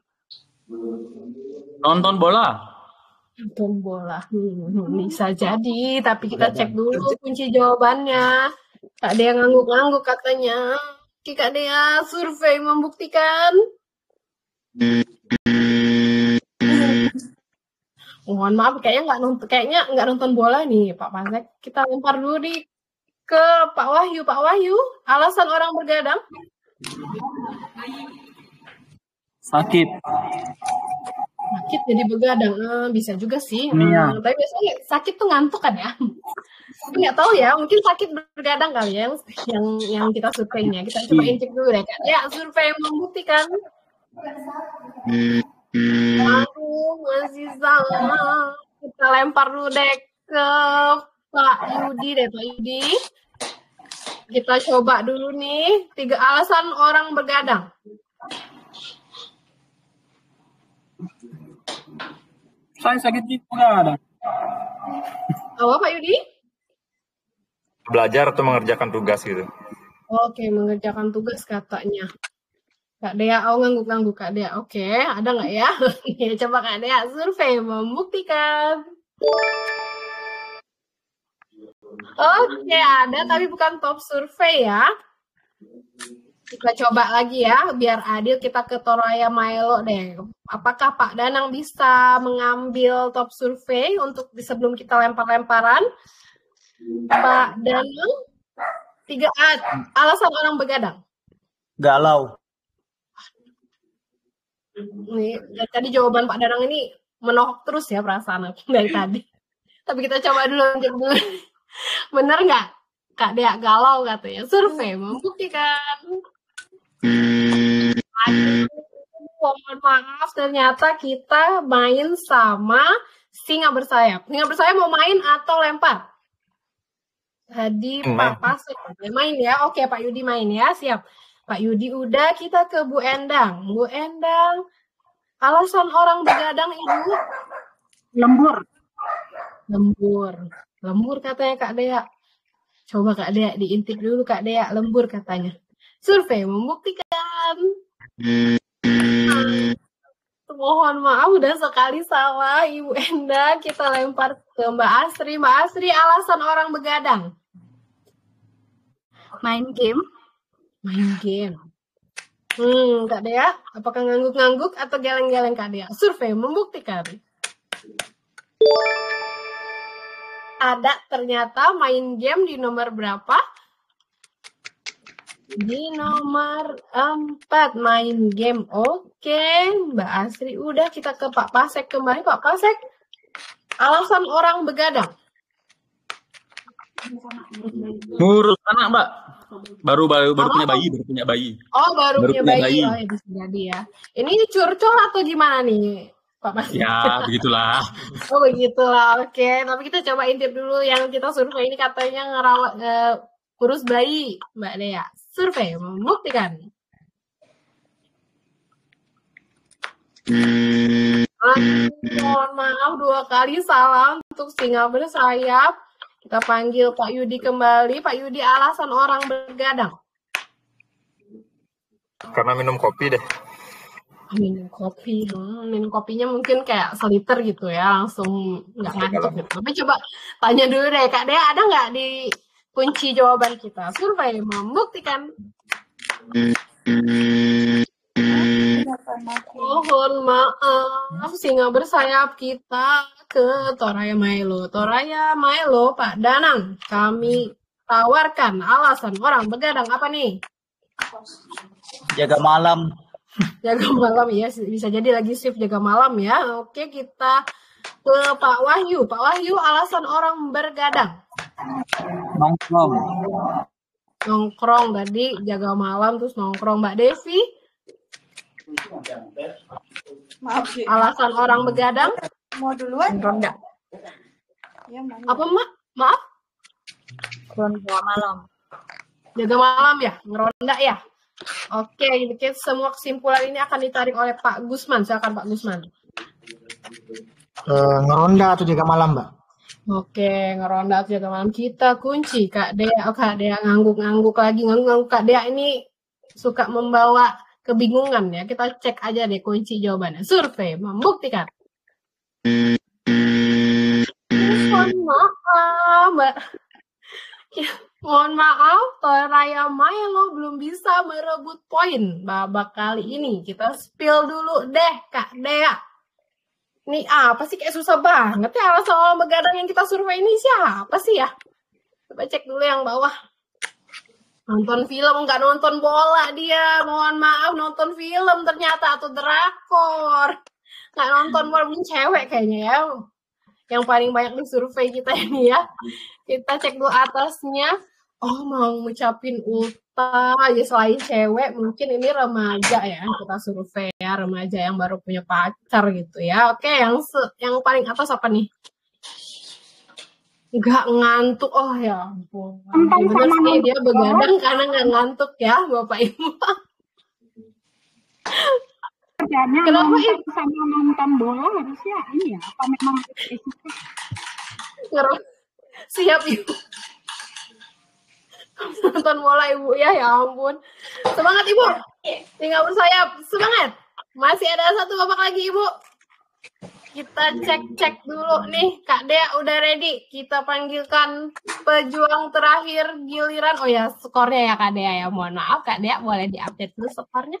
Nonton bola. Nonton bola. Hmm, bisa jadi, tapi kita cek dulu kunci jawabannya. Kak Dea ngangguk-ngangguk katanya. Oke, Kak Dea, survei membuktikan. Mohon maaf, kayaknya nggak nonton, kayaknya nggak nonton bola nih, Pak Pasek. Kita lempar dulu di ke Pak Wahyu. Pak Wahyu, alasan orang bergadang? Sakit. Sakit jadi begadang. Eh, bisa juga sih. Iya. Eh, tapi biasanya sakit tuh ngantuk kan ya. nggak tahu ya, mungkin sakit bergadang kali ya yang yang, yang kita surveinya. Kita coba cek dulu deh kan. Ya, survei membuktikan. Aduh, masih salah. Kita lempar dulu deh ke Pak Yudi deh, Pak Yudi. Kita coba dulu nih, tiga alasan orang bergadang. Saya sakit juga ada. Apa Pak Yudi? Belajar atau mengerjakan tugas gitu. Oke, mengerjakan tugas katanya. Kak Dea, oh ngangguk-ngangguk Kak Dea. Oke, ada nggak ya? Ya? Coba Kak Dea survei membuktikan. Oke, ada tapi bukan top survei ya. Kita coba lagi ya, biar adil kita ke Toraya Milo deh. Apakah Pak Danang bisa mengambil top survei untuk sebelum kita lempar-lemparan? Pak Danang, tiga alasan orang begadang. Galau. Nih, tadi jawaban Pak Danang ini menohok terus ya perasaan aku dari tadi. Tapi kita coba dulu dulu. Bener nggak? Kak Dea galau katanya. Survei membuktikan. Aduh, mohon maaf ternyata kita main sama singa bersayap. Singa bersayap mau main atau lempar? Tadi Pak Pasek main ya. Oke Pak Yudi main ya. Siap. Pak Yudi udah, kita ke Bu Endang. Bu Endang, alasan orang begadang Ibu? Lembur. Lembur. Lembur katanya Kak Dea. Coba Kak Dea diintip dulu Kak Dea. Lembur katanya. Survei membuktikan. Mohon maaf udah sekali salah Ibu Endang. Kita lempar ke Mbak Asri. Mbak Asri, alasan orang begadang? Main game. Main game. Hmm, Kak Dea, apakah ngangguk-ngangguk atau geleng-geleng Kak Dea? Survei membuktikan. Ada ternyata main game di nomor berapa? Di nomor empat main game. Oke, Mbak Asri udah, kita ke Pak Pasek kembali. Pak Pasek, alasan orang begadang? Ngurus anak, Mbak. Baru baru baru punya bayi, baru punya bayi. Oh, baru, Baru punya punya bayi. bayi. Oh, ya bisa jadi ya. Ini curcol atau gimana nih, Pak Pasek? Ya, begitulah. Oh begitulah, oke. Tapi kita coba intip dulu yang kita survei ini katanya ngerawat uh, urus bayi, Mbak Dea. Survei membuktikan. Aduh, mohon maaf dua kali salah untuk singa bersayap. Kita panggil Pak Yudi kembali. Pak Yudi, alasan orang begadang? Karena minum kopi deh. Minum kopi, hmm, minum kopinya mungkin kayak seliter gitu ya, langsung nggak ngantuk gitu. Tapi coba tanya dulu deh, Kak Dea, ada nggak di kunci jawaban kita? Survei membuktikan. Mohon maaf, singa bersayap kita ke Toraya Milo. Toraya Milo, Pak Danang, kami tawarkan alasan orang begadang apa nih? Jaga malam. Jaga malam ya, bisa jadi lagi shift jaga malam ya. Oke, kita ke Pak Wahyu. Pak Wahyu, alasan orang bergadang? Nongkrong. Nongkrong tadi, jaga malam terus nongkrong. Mbak Devi? Maaf, Ji. Alasan orang begadang? Mau duluan? Ronda. Ya, mana? Apa, Mak? Maaf? Ronda malam. Jaga malam ya? Ngeronda ya? Oke, okay, semua kesimpulan ini akan ditarik oleh Pak Gusman. Silakan Pak Gusman. Uh, ngeronda atau jaga malam, Mbak? Oke, ngeronda atau jaga malam. Kita kunci Kak Dea. Oh, Kak Dea ngangguk-ngangguk lagi. Ngangguk-ngangguk. Kak Dea ini suka membawa kebingungan ya. Kita cek aja deh kunci jawabannya. Survei membuktikan. Mohon maaf, Mbak. Ya. Mohon maaf, Toraya Milo belum bisa merebut poin babak kali ini. Kita spill dulu deh, Kak Dea. Ini apa sih kayak susah banget ya alasan orang begadang yang kita survei ini siapa sih ya? Coba cek dulu yang bawah. Nonton film, nggak nonton bola dia. Mohon maaf, nonton film ternyata atau drakor. Nggak nonton bola, mungkin cewek kayaknya ya. yang paling banyak di survei kita ini ya. Kita cek dulu atasnya. Oh, mau ngucapin ulta aja selain cewek, mungkin ini remaja ya. Kita survei ya, remaja yang baru punya pacar gitu ya. Oke, yang se- yang paling atas apa nih? Nggak ngantuk. Oh ya ampun. Nonton Bener sama sih, dia nonton begadang karena nggak ngantuk ya, Bapak Ibu. kerjanya Kenapa nonton Ibu? sama nonton bola harusnya ini ya apa memang Ngerti? Siap Ibu. Nonton bola Ibu ya, ya ampun. Semangat Ibu. Tinggal bersayap. Semangat. Masih ada satu babak lagi Ibu. Kita cek-cek dulu nih. Kak Dea udah ready. Kita panggilkan pejuang terakhir giliran. Oh ya, skornya ya Kak Dea ya. Mohon maaf Kak Dea, boleh diupdate dulu skornya.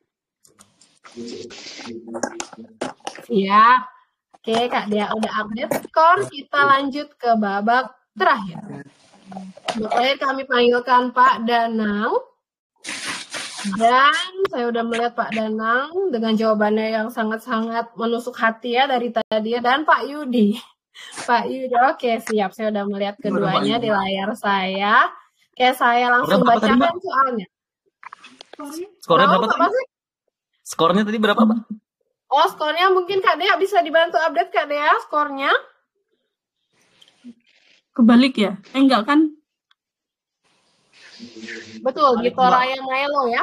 Siap. Oke, Kak Dea udah update skor. Kita lanjut ke babak terakhir. Baik, kami panggilkan Pak Danang. Dan saya udah melihat Pak Danang dengan jawabannya yang sangat-sangat menusuk hati ya dari tadi ya. Dan Pak Yudi. Pak Yudi, oke siap. Saya udah melihat keduanya di layar saya. Oke, saya langsung Skornya berapa tadi, bacakan Mbak? soalnya. Skornya Mau, berapa Pak tadi? Masih? Skornya tadi berapa, Pak? Oh, skornya mungkin Kak Dea bisa dibantu update Kak Dea skornya. Kebalik ya? Eh, enggak kan? Betul, di Toraya Milo ya.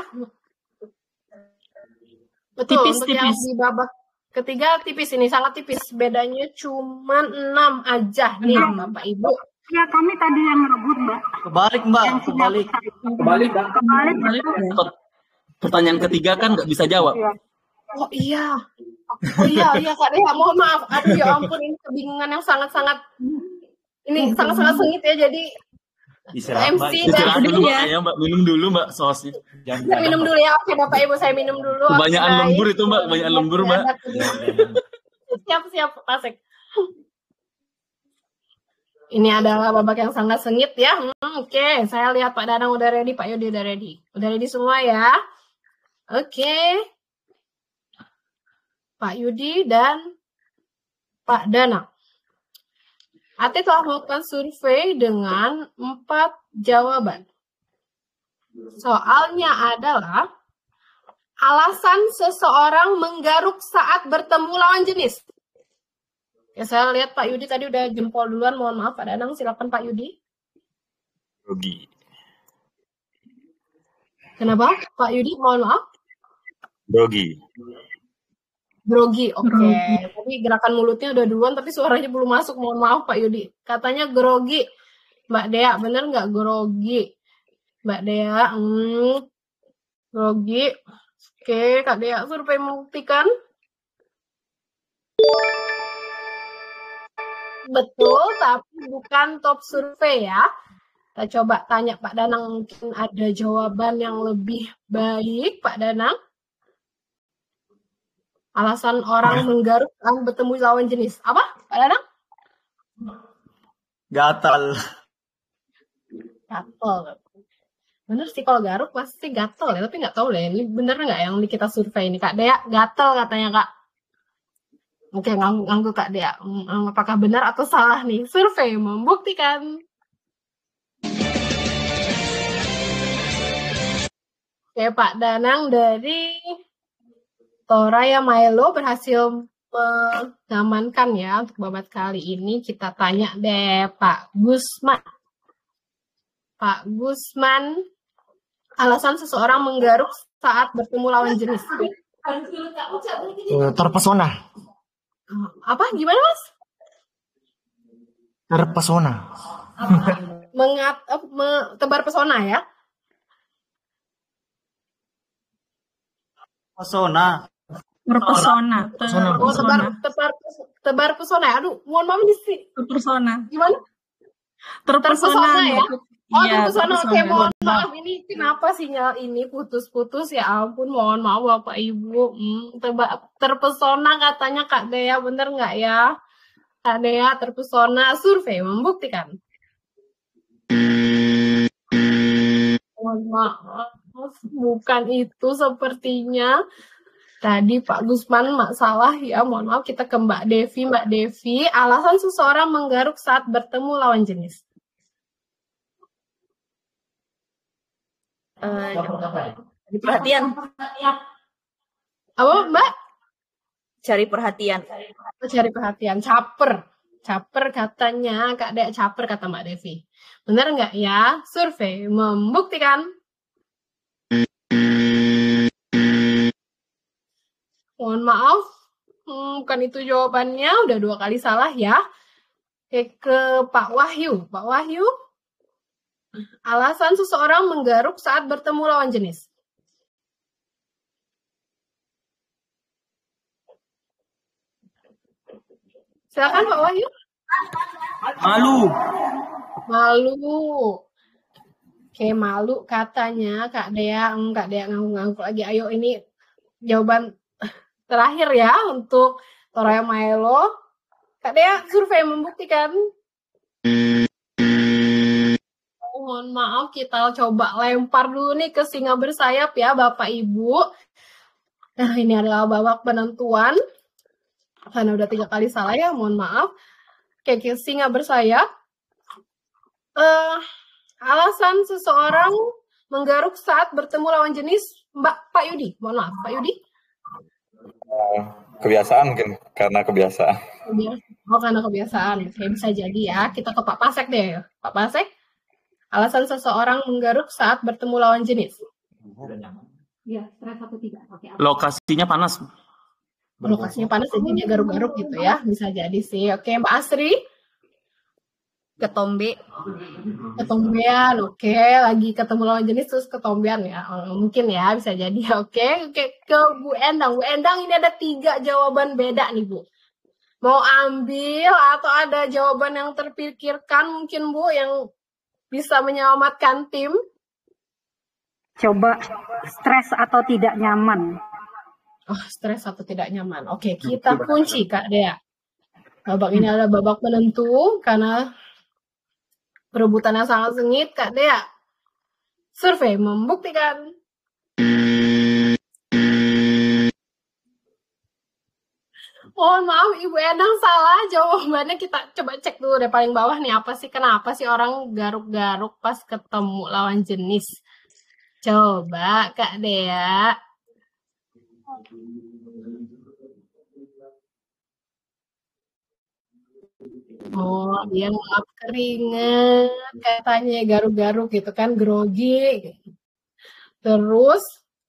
Betul, Tipis, untuk yang tipis. di babak ketiga tipis ini, sangat tipis. Bedanya cuma enam aja nih Bapak Ibu. ya kami tadi yang rebut mbak Kebalik Mbak, kebalik. Kembali Mbak. kebalik Kebalik itu ya? Per- Pertanyaan ketiga kan nggak bisa jawab. ya. Oh iya. Oh iya, iya Kak Dea, mohon maaf. Aduh ya ampun, ini kebingungan yang sangat-sangat ini sangat-sangat sengit ya. Jadi Istirahat, M C Mbak. dan Istirahat dulu, Mbak. ya. Ayo, Mbak. Minum dulu, Mbak, sausnya. Jangan saya minum dulu ya. Oke Bapak Ibu, saya minum dulu. Oke, Kebanyakan baik. lembur itu, Mbak. Kebanyakan lembur, Mbak. Siap-siap, Pasek. Ini adalah babak yang sangat sengit ya. Hmm, Oke, saya lihat Pak Danang udah ready, Pak Yudi udah ready. Udah ready semua ya. Oke. Pak Yudi dan Pak Danang. Ate telah melakukan survei dengan empat jawaban. Soalnya adalah alasan seseorang menggaruk saat bertemu lawan jenis. Ya, saya lihat Pak Yudi tadi udah jempol duluan. Mohon maaf Pak Danang, silakan Pak Yudi. Grogi. Kenapa Pak Yudi? Mohon maaf. Grogi. Grogi, oke. Tadi gerakan mulutnya udah duluan, tapi suaranya belum masuk. Mohon maaf Pak Yudi. Katanya grogi. Mbak Dea, bener nggak grogi? Mbak Dea, hmm, grogi. Oke, Kak Dea survei membuktikan. Betul, tapi bukan top survei ya. Kita coba tanya Pak Danang, mungkin ada jawaban yang lebih baik, Pak Danang. Alasan orang menggaruk saat bertemu lawan jenis. Apa, Pak Danang? Gatal. Gatel. Bener sih kalau garuk pasti gatel ya, tapi nggak tahu deh ini bener nggak yang di kita survei ini Kak Dea gatel katanya Kak. Oke, nganggu Kak Dea. Hmm, apakah benar atau salah nih? Survei membuktikan. Oke, Pak Danang dari Toraya Milo berhasil mengamankan ya untuk babak kali ini. Kita tanya deh Pak Gusman. Pak Gusman, alasan seseorang menggaruk saat bertemu lawan jenis. Eh, terpesona. Apa? Gimana Mas? Terpesona. Mengat, eh, me- tebar pesona ya? Pesona. Terpesona. Pesona. Oh, tebar, Terpesona. tebar, tebar pesona ya? Aduh, mohon maaf nih sih. Terpesona. Gimana? Terpesona. Terpesona ya? Oh, Iya, terpesona. Oke, terpesona. mohon maaf. Ini kenapa sinyal ini putus-putus ya ampun. Mohon maaf Bapak Ibu. Hmm, teba- terpesona katanya Kak Dea. Bener nggak ya? Kak Dea terpesona. Survei membuktikan. Mohon maaf. Bukan itu sepertinya. Tadi Pak Gusman mak salah ya, mohon maaf. Kita ke Mbak Devi. Mbak Devi, alasan seseorang menggaruk saat bertemu lawan jenis. Uh, cari perhatian. Apa Mbak? Cari perhatian. Cari perhatian. Caper. Caper katanya, Kak Dea caper kata Mbak Devi. Benar nggak ya? Survei membuktikan. Mohon maaf, hmm, bukan itu jawabannya. Udah dua kali salah ya. Oke, ke Pak Wahyu. Pak Wahyu, alasan seseorang menggaruk saat bertemu lawan jenis. Silakan Pak Wahyu. Malu. Malu. Oke, malu katanya Kak Dea. Kak Dea ngangguk-ngangguk lagi. Ayo, ini jawaban terakhir ya untuk Toraya Milo. Kak Dea, survei membuktikan. Oh, mohon maaf, kita coba lempar dulu nih ke singa bersayap ya Bapak Ibu. Nah, ini adalah babak penentuan. Karena udah tiga kali salah ya, mohon maaf. Oke, ke singa bersayap. Uh, alasan seseorang menggaruk saat bertemu lawan jenis, Mbak Pak Yudi. Mohon maaf, Pak Yudi. Kebiasaan mungkin, karena kebiasaan. Oh, karena kebiasaan. Oke, bisa jadi ya. Kita ke Pak Pasek deh ya. Pak Pasek, alasan seseorang menggaruk saat bertemu lawan jenis. Ya, stres atau tidak. Oke, Lokasinya panas. Lokasinya panas jadi dia garuk-garuk gitu ya. Bisa jadi sih. Oke, Mbak Asri. Ketombe. Ketombean, oke. Lagi ketemu lawan jenis terus ketombean ya. Oh, mungkin ya, bisa jadi. Oke, oke. Ke Bu Endang. Bu Endang, ini ada tiga jawaban beda nih, Bu. Mau ambil atau ada jawaban yang terpikirkan mungkin, Bu, yang bisa menyelamatkan tim? Coba stres atau tidak nyaman. Oh, stres atau tidak nyaman. Oke, kita kunci, Kak Dea. Babak ini adalah babak penentu karena perebutannya sangat sengit, Kak Dea. Survei membuktikan. Mohon maaf, Ibu Endang salah jawabannya. Kita coba cek dulu deh paling bawah nih. Apa sih, kenapa sih orang garuk-garuk pas ketemu lawan jenis? Coba, Kak Dea. Oh, dia ngap keringet, katanya garuk-garuk gitu kan, grogi. Terus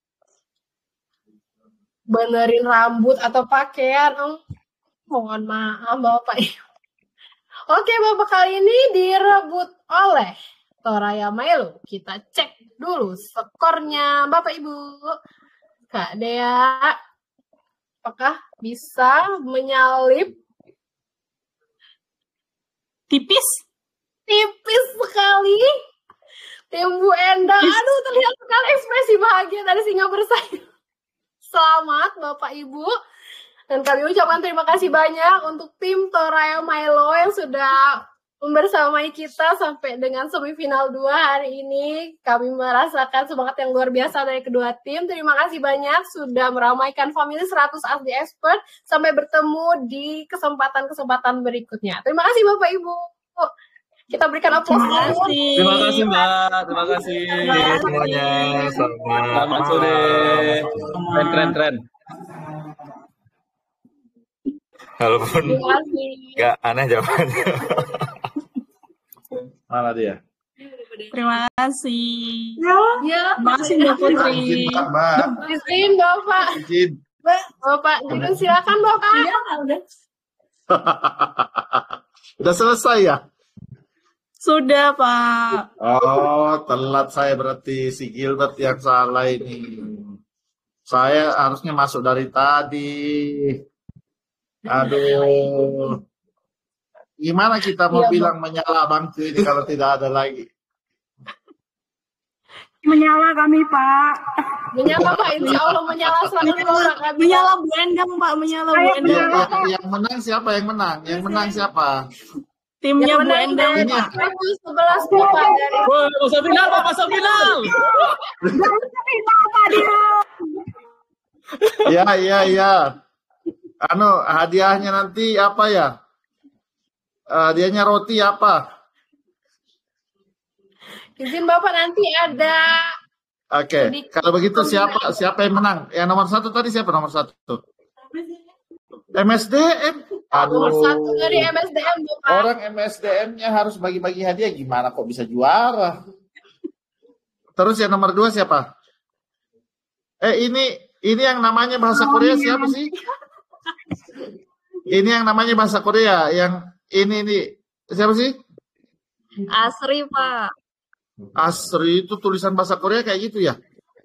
benerin rambut atau pakaian. Oh, mohon maaf Bapak Ibu. Oke, Bapak, kali ini direbut oleh Toraya Milo. Kita cek dulu skornya Bapak Ibu. Kak Dea, apakah bisa menyalip? Tipis. Tipis sekali. Tim Bu Endang. Aduh, terlihat sekali ekspresi bahagia dari singa bersayap. Selamat Bapak Ibu. Dan kami ucapkan terima kasih banyak untuk tim Toraya Milo yang sudah membersamai kita sampai dengan semifinal dua hari ini. Kami merasakan semangat yang luar biasa dari kedua tim. Terima kasih banyak sudah meramaikan Family seratus Asli Expert. Sampai bertemu di kesempatan-kesempatan berikutnya. Terima kasih Bapak Ibu. Kita berikan aplaus. Terima kasih. Terima kasih Mbak. Terima kasih semuanya. Selamat, Selamat sore. Keren, keren, keren. Walaupun nggak aneh jawabannya. Mana dia? Terima kasih. Ya. Terima kasih Mbak Putri. Izin Bapak. Izin. Bapak, Izin silakan Bapak. Iya, udah. Udah selesai ya? Sudah, Pak. Oh, telat saya berarti. Si Gilbert yang salah ini. Saya harusnya masuk dari tadi. Aduh. Gimana kita mau Iya, bilang menyala bangku ini kalau tidak ada lagi? Menyala kami, Pak. Menyala Pak, insya Allah menyala selalu Bapak. Menyala Bu Endang, Pak. Menyala Bu Yang, Endang. yang, yang menang siapa? Yang menang? Yang menang siapa? Timnya Bu Yang Endang, menang Pak. dari sebelas Bapak dari. Wah, masa final, Pak, masa final. Jangan final, Pak, dia. Iya, iya, iya. Anu, hadiahnya nanti apa ya? Uh, hadiahnya roti apa? Izin Bapak nanti ada. Oke, okay. Kalau begitu siapa siapa yang menang? Yang nomor satu tadi siapa nomor satu? M S D M. Aduh. Nomor satu dari M S D M, Bapak. Orang M S D M-nya harus bagi-bagi hadiah, gimana kok bisa juara? Terus yang nomor dua siapa? Eh ini ini yang namanya bahasa Korea siapa sih? Ini yang namanya bahasa Korea, yang ini nih siapa sih? Asri, Pak. Asri itu tulisan bahasa Korea kayak gitu ya?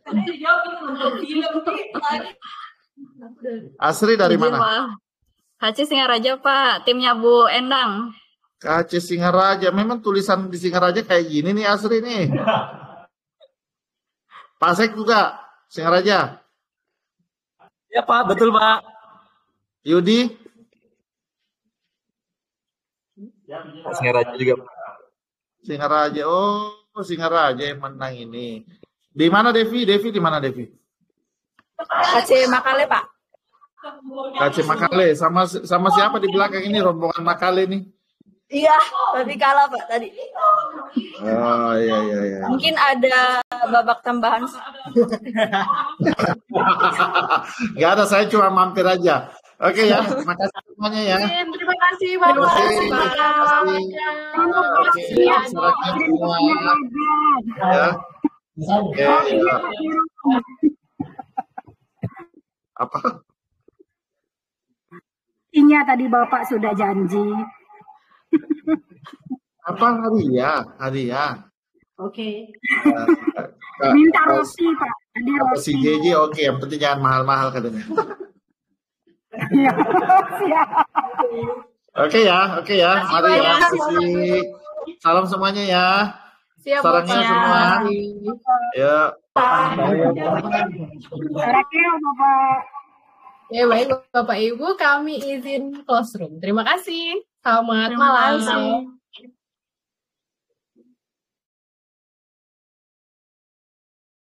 Asri dari mana? K C Singaraja, Pak. Timnya Bu Endang. K C Singaraja. Memang tulisan di Singaraja kayak gini nih Asri nih. Pasek juga Singaraja. Ya Pak, betul Pak. Yudi? Singaraja juga. Singaraja. Oh, Singaraja yang menang ini. Di mana Devi? Devi di mana Devi? K C Makale, Pak. K C Makale. Sama sama siapa di belakang ini rombongan Makale nih? Iya, tapi kalah Pak tadi. Oh iya iya iya. Mungkin ada babak tambahan. Gak ada, saya cuma mampir aja. Oke ya, makasih semuanya ya. Terima kasih Bapak. Terima kasih. Oke, suratnya semua. Ya. Oke ya. Apa? Intinya tadi Bapak sudah janji. Apa hadiah? Hadiah. Oke. Okay. Minta roti Pak. Tadi roti. Si J J oke, okay. Yang penting jangan mahal-mahal katanya. Iya. Oke ya, oke okay ya. Mari ya. Kasih. Salam semuanya ya. Siap, sarangnya Bapak. semua. Ya. Rakel Bapak. Ya baik Bapak Ibu, kami izin close room. Terima kasih. Selamat Terima malam. kasih.